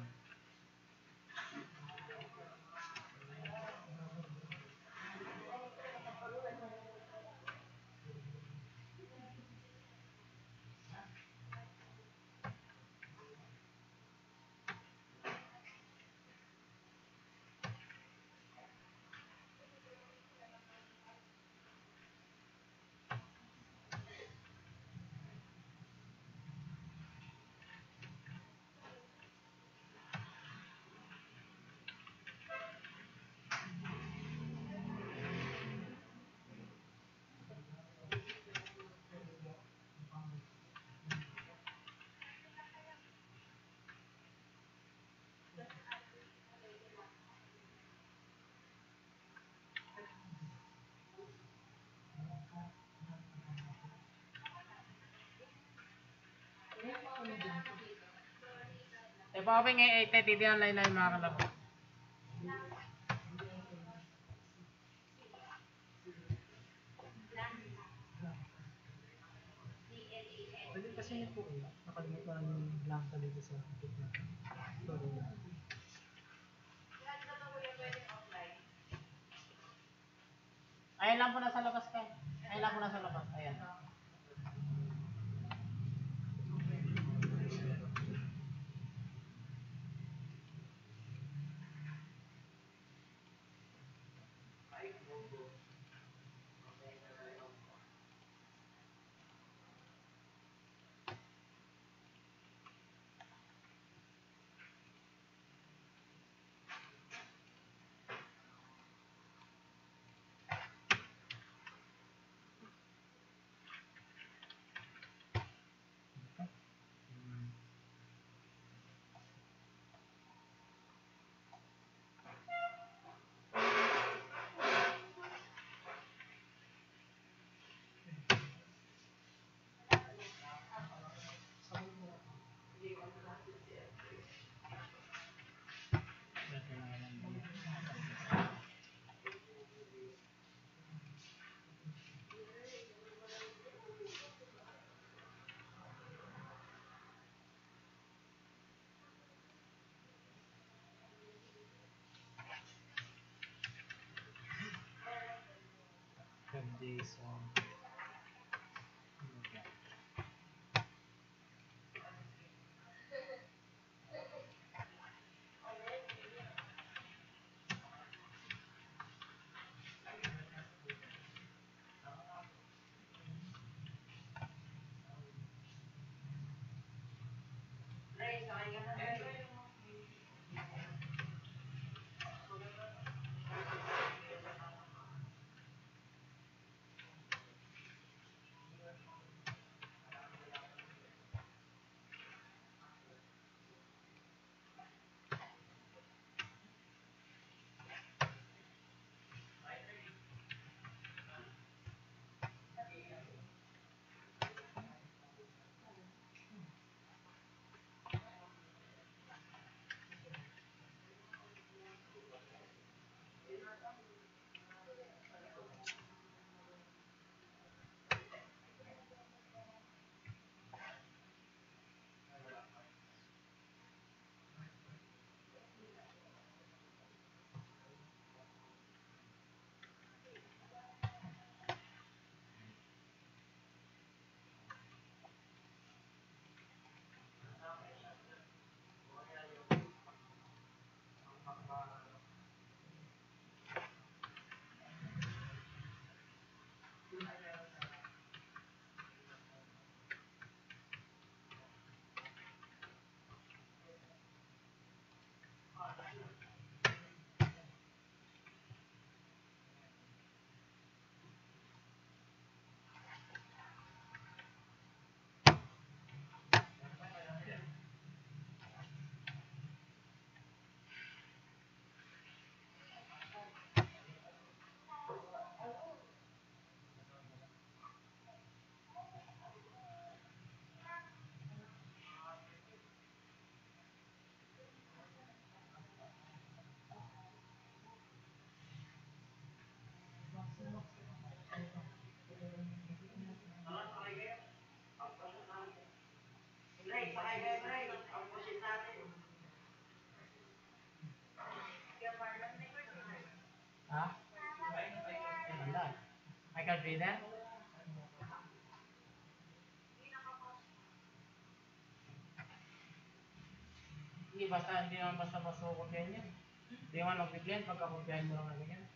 Eh, paping eh, eh, titiyan lang yung mga kalaro. Pwede kasi niyo po eh. Nakalimutan yung blanca dito sa gitna. Sorry. Ayan lang po nasa labas ka. Ayan lang po nasa labas. Ayan. Jason. Ray, sakay kayo, Ray. Ang pusit natin. Ha? Ganda. Michael Jordan? Hindi, basta hindi naman basta masukot yan yan. Hindi naman mag-blend pagka-kopyahin mo lang na ganyan.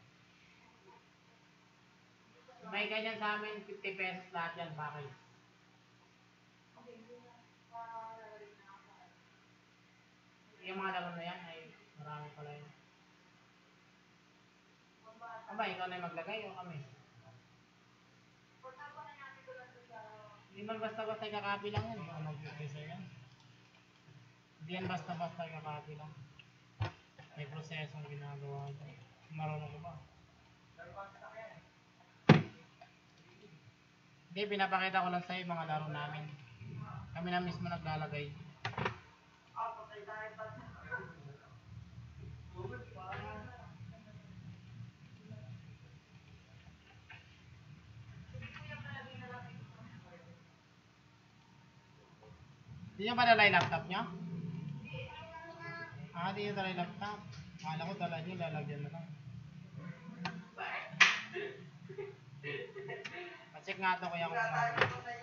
May ganyan sa amin, fifty pesos lahat yan, package. Yung mga laro na yan ay marami pala yun. Aba, ikaw na yung maglagay o kami? Hindi man basta-basta ikakapi lang yan. Baka mag-umpisa yan. Hindi yan basta-basta ikakapi lang. May prosesong ginagawa ito. Marunong ko ba? Hindi, pinapakita ko lang sa'yo yung mga laro namin. Kami na mismo naglalagay. Hindi nyo ba dala yung laptop nyo? Ah, di nyo dala yung laptop. Akala ko dala nyo, lalagyan na lang. Pa-check nga ito kaya kung saan.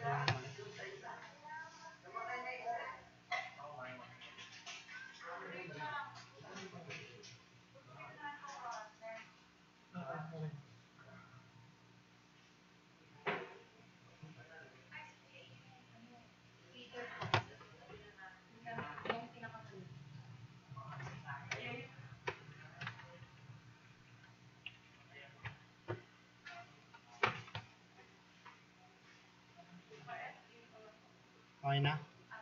Okay na?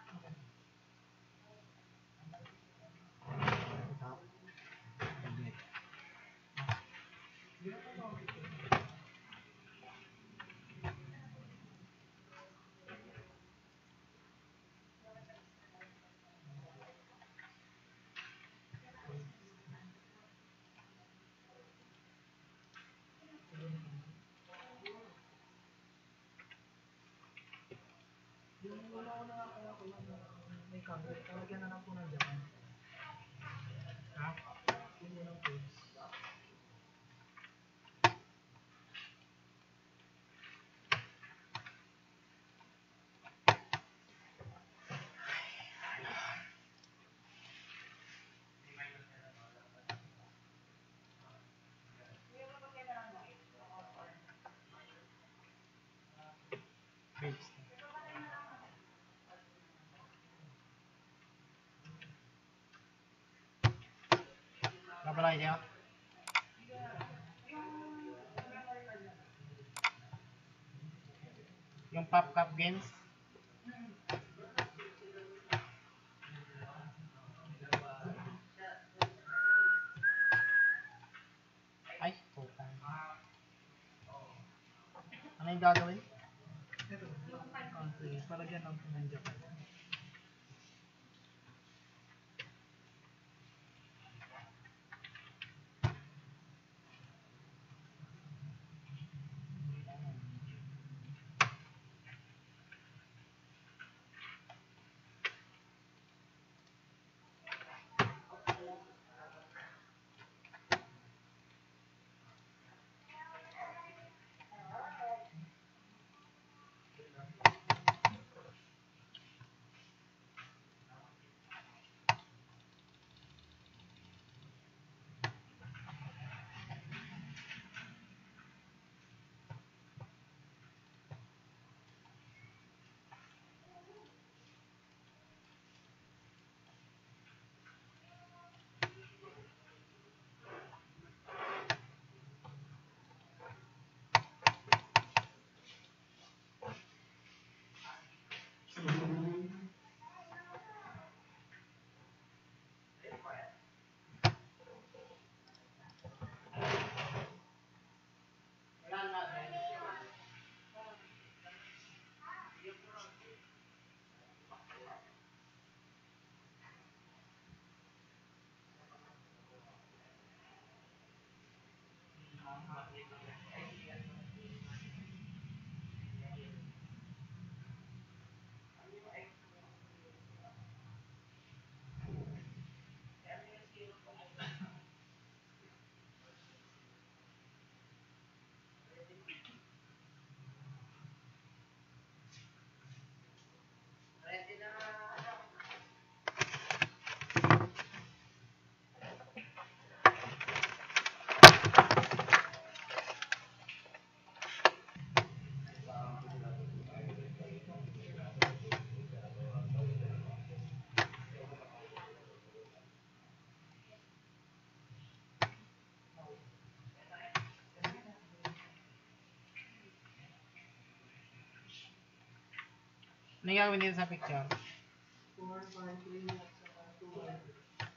Yung una ko na ako ako lang may camera, talagyan na lang po ng japan. Ha? Yung unang page. Page. Kapalay kayo? Yung PopCap games? Ay, puta. Ano yung gagawin? Ito, country. Talagyan lang po ng japan. Ano yung gagawin dito sa picture? four by three at saka two by three.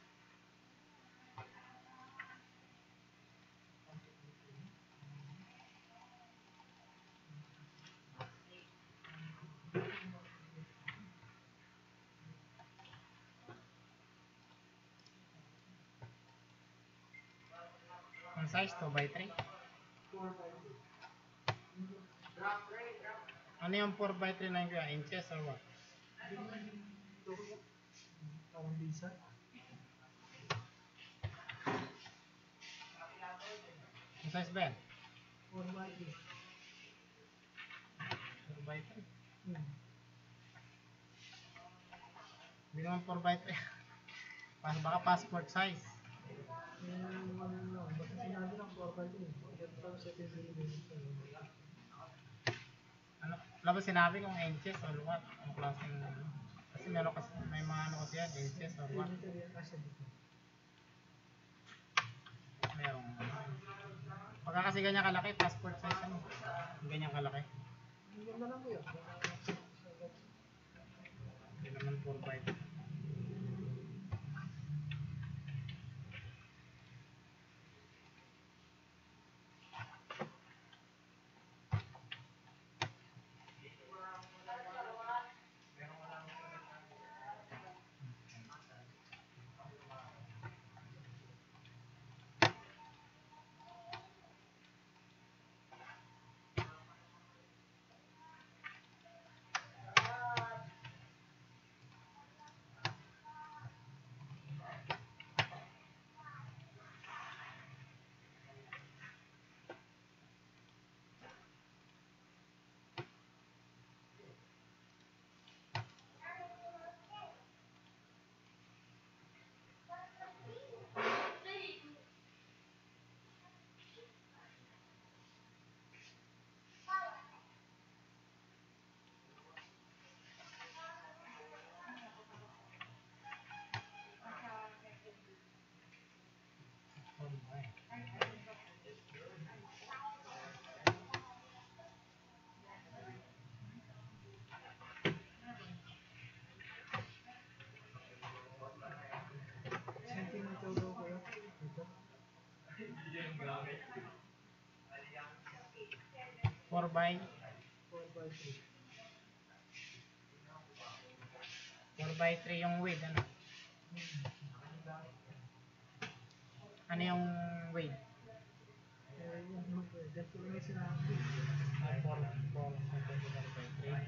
Ang size two by three. four by three. Ano yung four by three na yung inches or what? Parang bisa. Ang size ba yan? four by three. four by three. Hmm. Hindi naman four by three. Pas baka passport size. Yung ano lang, basta sinabi ng four by three. Ganito lang siya pinili. Ano, wala ba sinabi kung inches or what? Ang klaseng ano? Kasi meron kasi, may mga ano kasi yan, inches or what? Limiter yan kasi dito. Merong ano. Pagka kasi ganyan kalaki, passport size ano? Ganyan kalaki. Yung na lang po yun. Hindi naman four by three. Centimeter daw ko yun. Dito. four by four by three. four by three yung width ano? Ano yung width? Eh, yung ano po eh. Ganito lang yung sinabi. Ah, four four centimeter by three.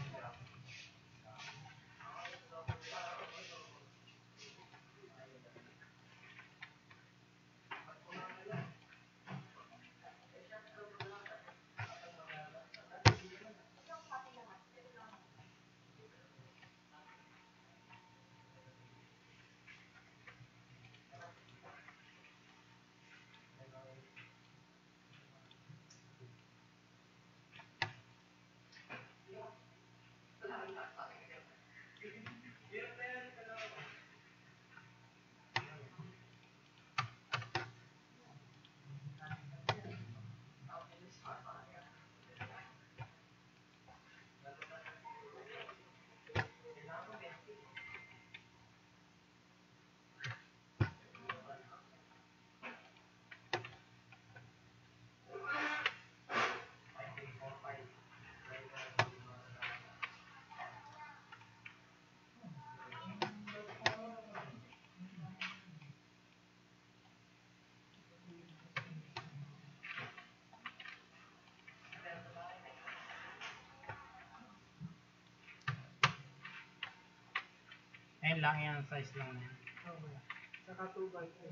Ayun lang yung size lang niya. Okay. Saka two by three.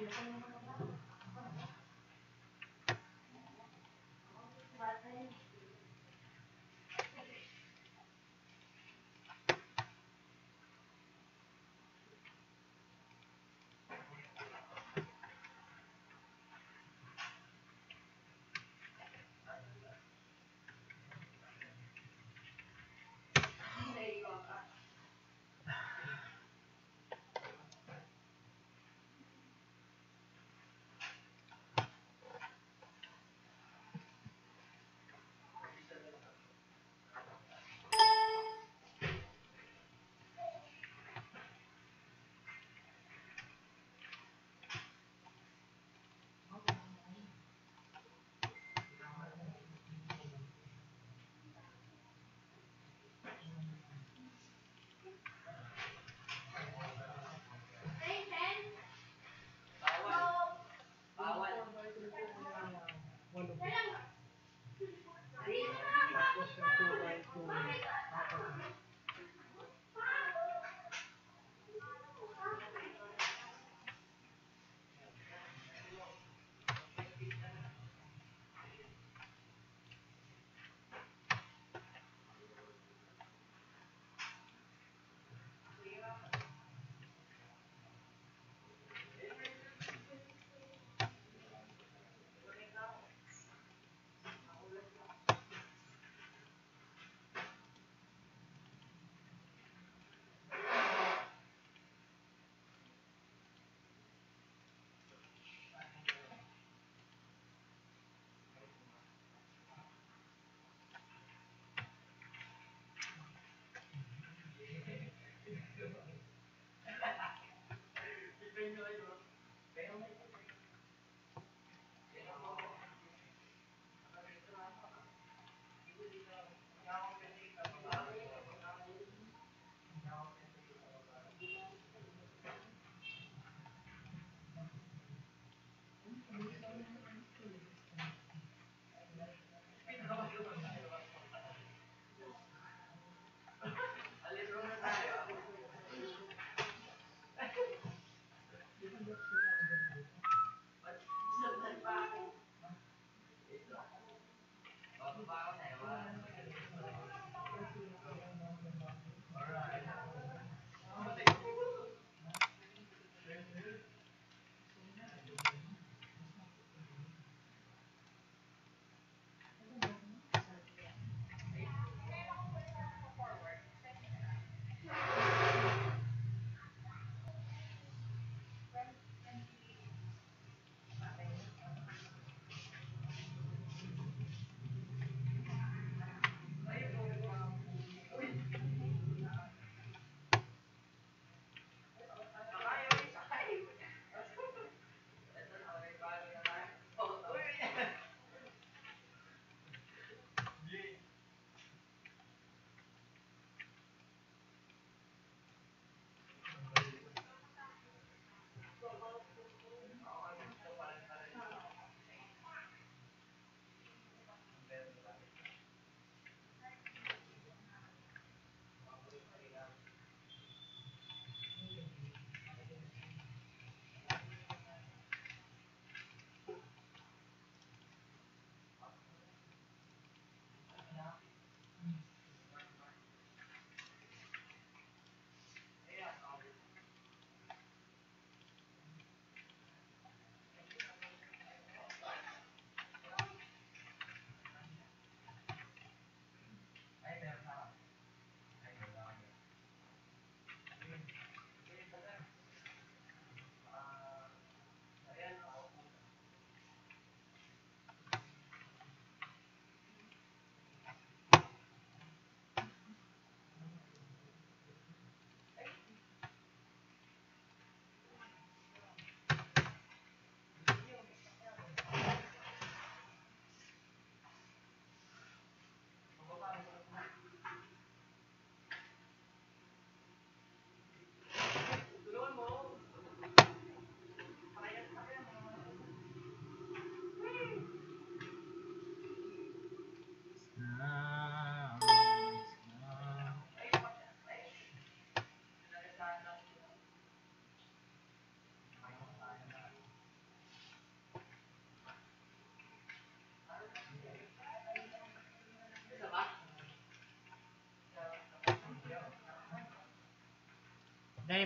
Walo. Tapos yung two by two, apat.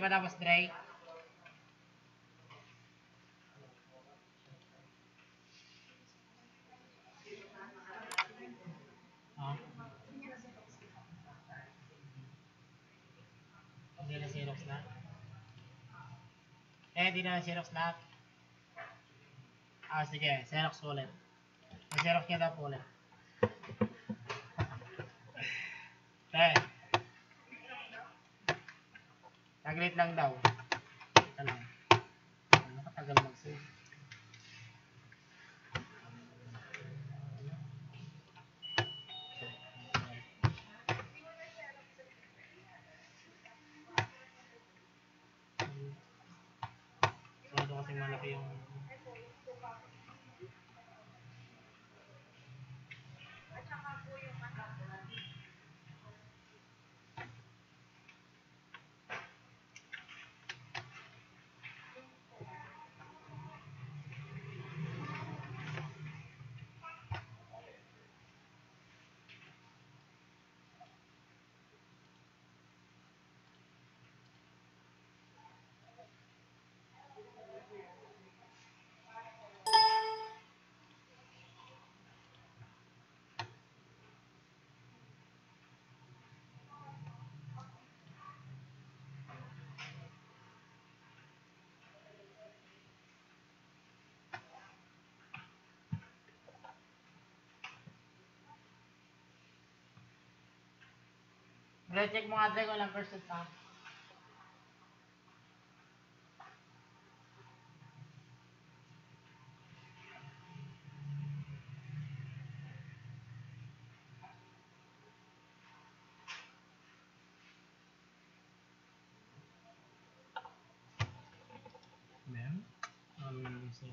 pa tapos, Dre? Ah. Hindi na Xerox na. Eh, hindi na Xerox na. Ah, sige. Xerox ulit. Xerox niya daw ulit. Eh. Taglit lang daw. Ito lang. Ano katagal mag-save? Masyado kasing malaki yung... Re-check mo nga, Dre, kung ilang percent pa. Ma'am? Ano yung isa?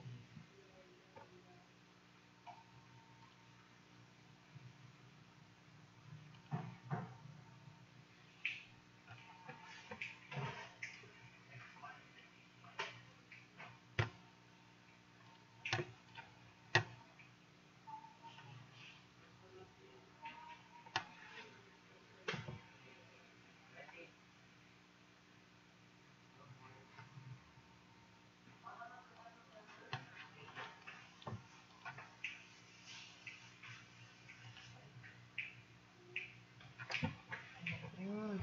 Yun.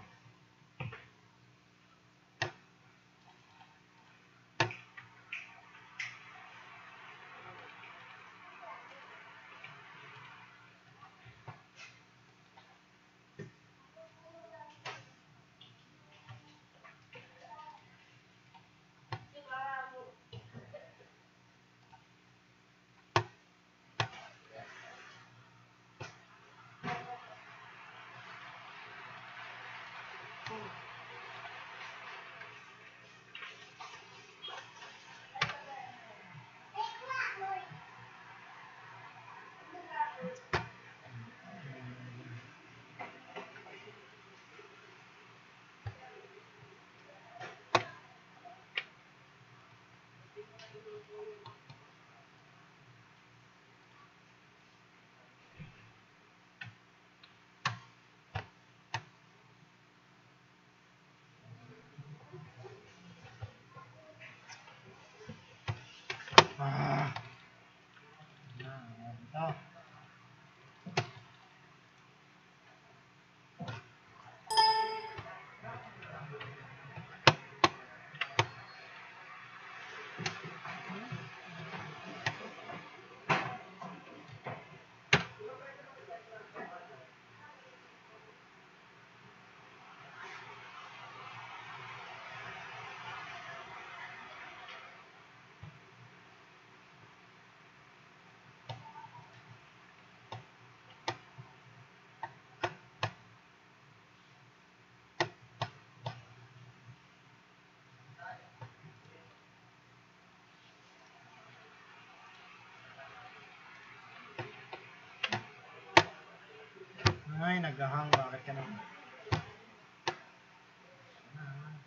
Ah. Yan, ito. Ay, naghahang. Bakit ka naman? Ah.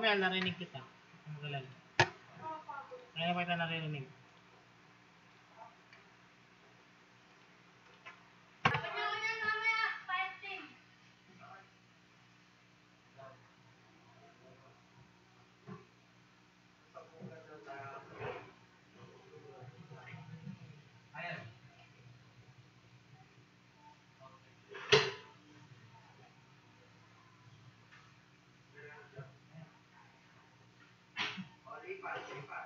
Romel, narinig kita. Ang galal. Kaya pa kita narinig. O, lipat, lipat.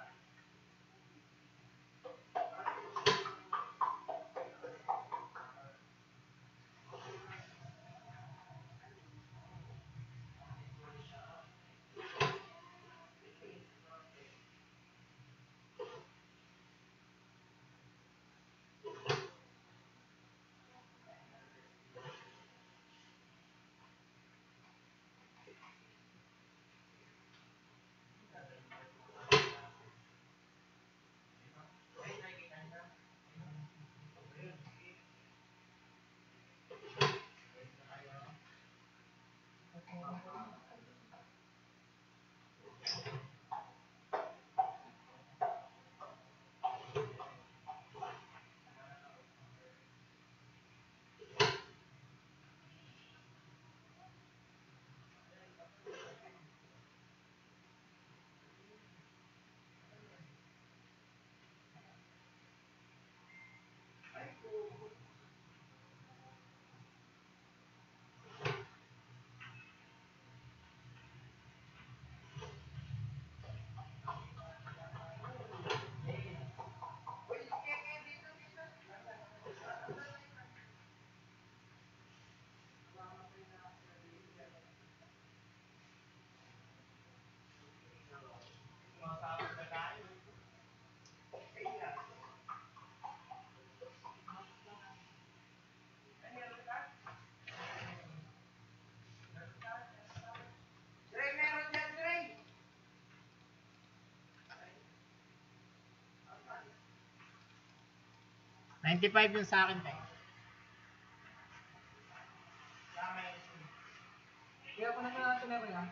Dre, meron dyan, Dre. ninety-five yung sa akin, tayo. Kaya ko na pala natin meron yan.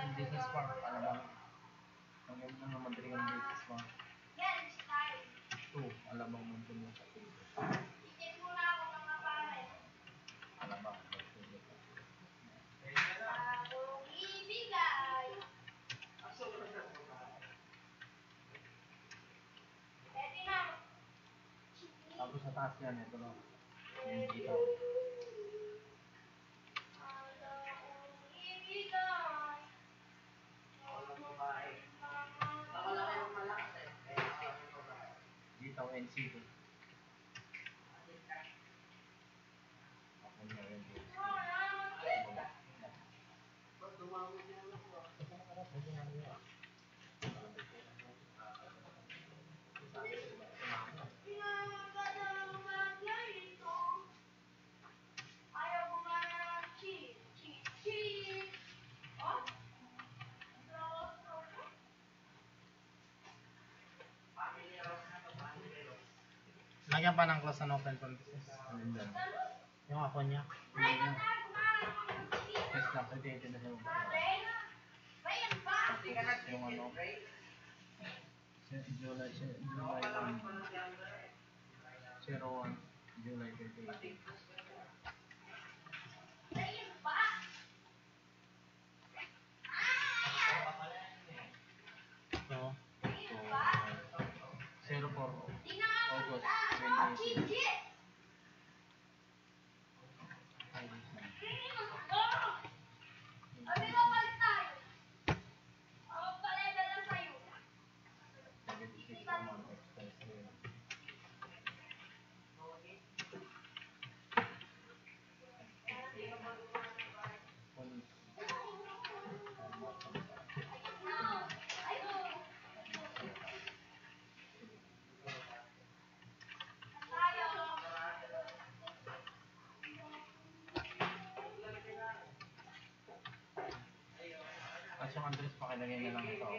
Business Park, Alabang. Ang ganda ng Madrigal Business Park. Yan, style. two, Alabang Muntinlupa. Itin muna ako mga pare. Alabang Muntinlupa. Akong ibigay. Pwede na. Tapos sa taas yan, ito no. Yung dito. Akong ibigay. Dito, N C two. Ako na rin dito. Ayaw gumana ng cheese. Cheese, cheese. Oh? Lagyan pa ng close and open parenthesis. Alin dyan? Yung ako niya. Test na, pwede na siya. Bayan ba? Tapos yung ano. July, July one. zero one, July twenty-eight. Bayan ba? So, So, zero four, Di na ako August ah, twenty eighteen. cheese. Five days na. Sabi ko balik tayo. Ako pala yung dala sa'yo. seventy-six per month, expense rin. Police. At yung address pakilagay na lang ito.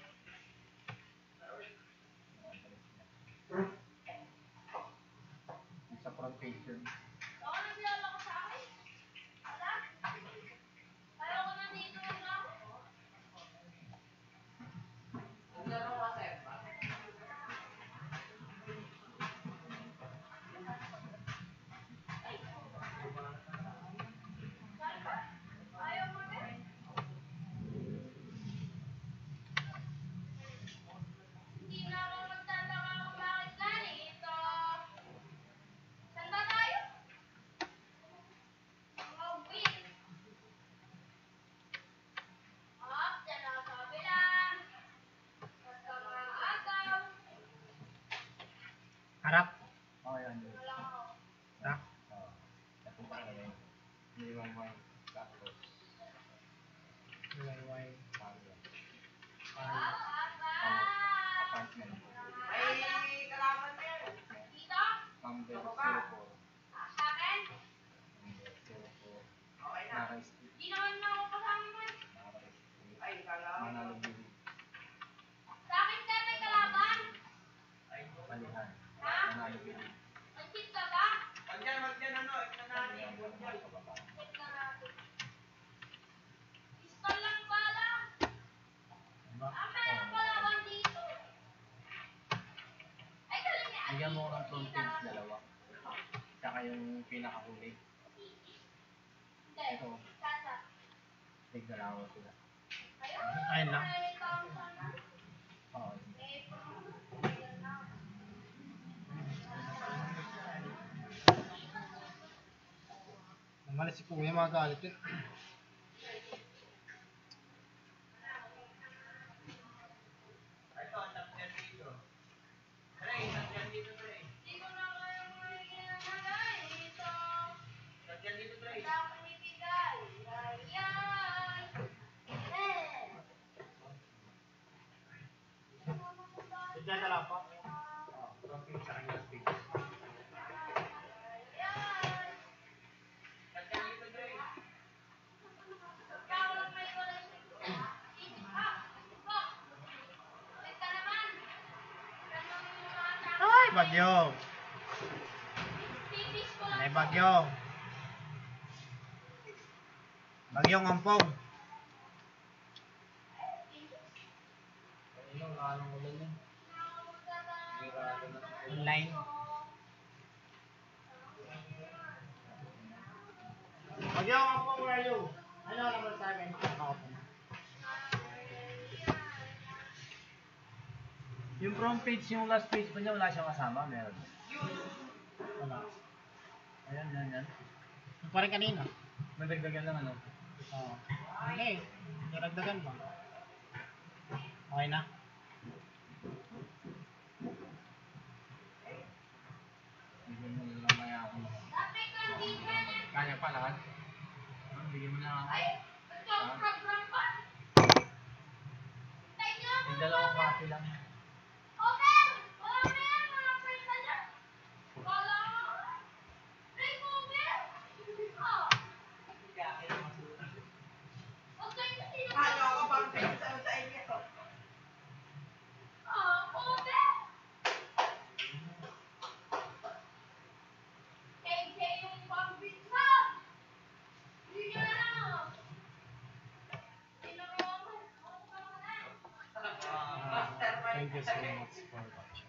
Sa front page yun. Ako na sinala ko sa akin. Ala? Ayaw ko na dito na ako. Ayaw mo din? Hindi na ako magtataka kung bakit ganito. Saan ba tayo? Mga win. Up, dyan ako sa kabila. Basta mga agaw. harap. Oh, yan yun. Wala ako. Ha? Ah, ito pakilagay. Hindi lang may tapos. Y Y. Pangyan. Wow, aga. Apartment. Dito? Number zero four. Sa akin? Number zero four. Naray Street. Di naman na ako kasama mo eh. Naray Street. Manalo Bilig. Sa akin tayo may kalaban. Balihan. Ha? Manalo Bilig. Nagsit ka ba? Balihan ng mga kabataan. Check na natin. Pistol lang pala. Diba? Ah, meron kalaban dito. Ay, galing niya. Bigyan mo ko ng front page dalawa. Tsaka yung pinakahuli. Hindi. Ito. Sasa. Tigdalawa sila. Ayun. Ayun lang. Ay, thousand na. Oo. Eh, ayun na. Umalis si Kuya, magalit yun. Hindi ko na kaya magiging ganito. Wala akong ibigay. Ayan. Eh. Diyan na lang po. Front page sa kanya page. Ayan. Ikaw lang may wala siya. Ah, po. Ulit ka naman. Ganun yung mga tao. Ay, bagyo. Pipis ko lang. May bagyo. Bagyong Ampong. Online. Mag-yaw ka po, where are you? Ano number seven? Ako po. Yung front page, yung last page pa niya, wala siyang kasama, meron. Wala. Ayan, yan, yan. Yung pa rin kanina. Madagdagan lang ano. Oo. Hindi. Naragdagan ba? Okay na? Bigyan mo lang maya ako. Kaya pa lahat? Ah, bigyan mo lang ako. Program pa. Tayo nyo. Yung dalawang copy lang. Over! Over! Mga friends na dyan. Wala. Take over. Oh. Okay, kasi yung- Ano ako bang pinsan sa inyo? Ah, over. K K yung pang-beat mo. Hindi nyo na lang. Tinuro mo. Ako ka na. Uh, thank you so much for watching.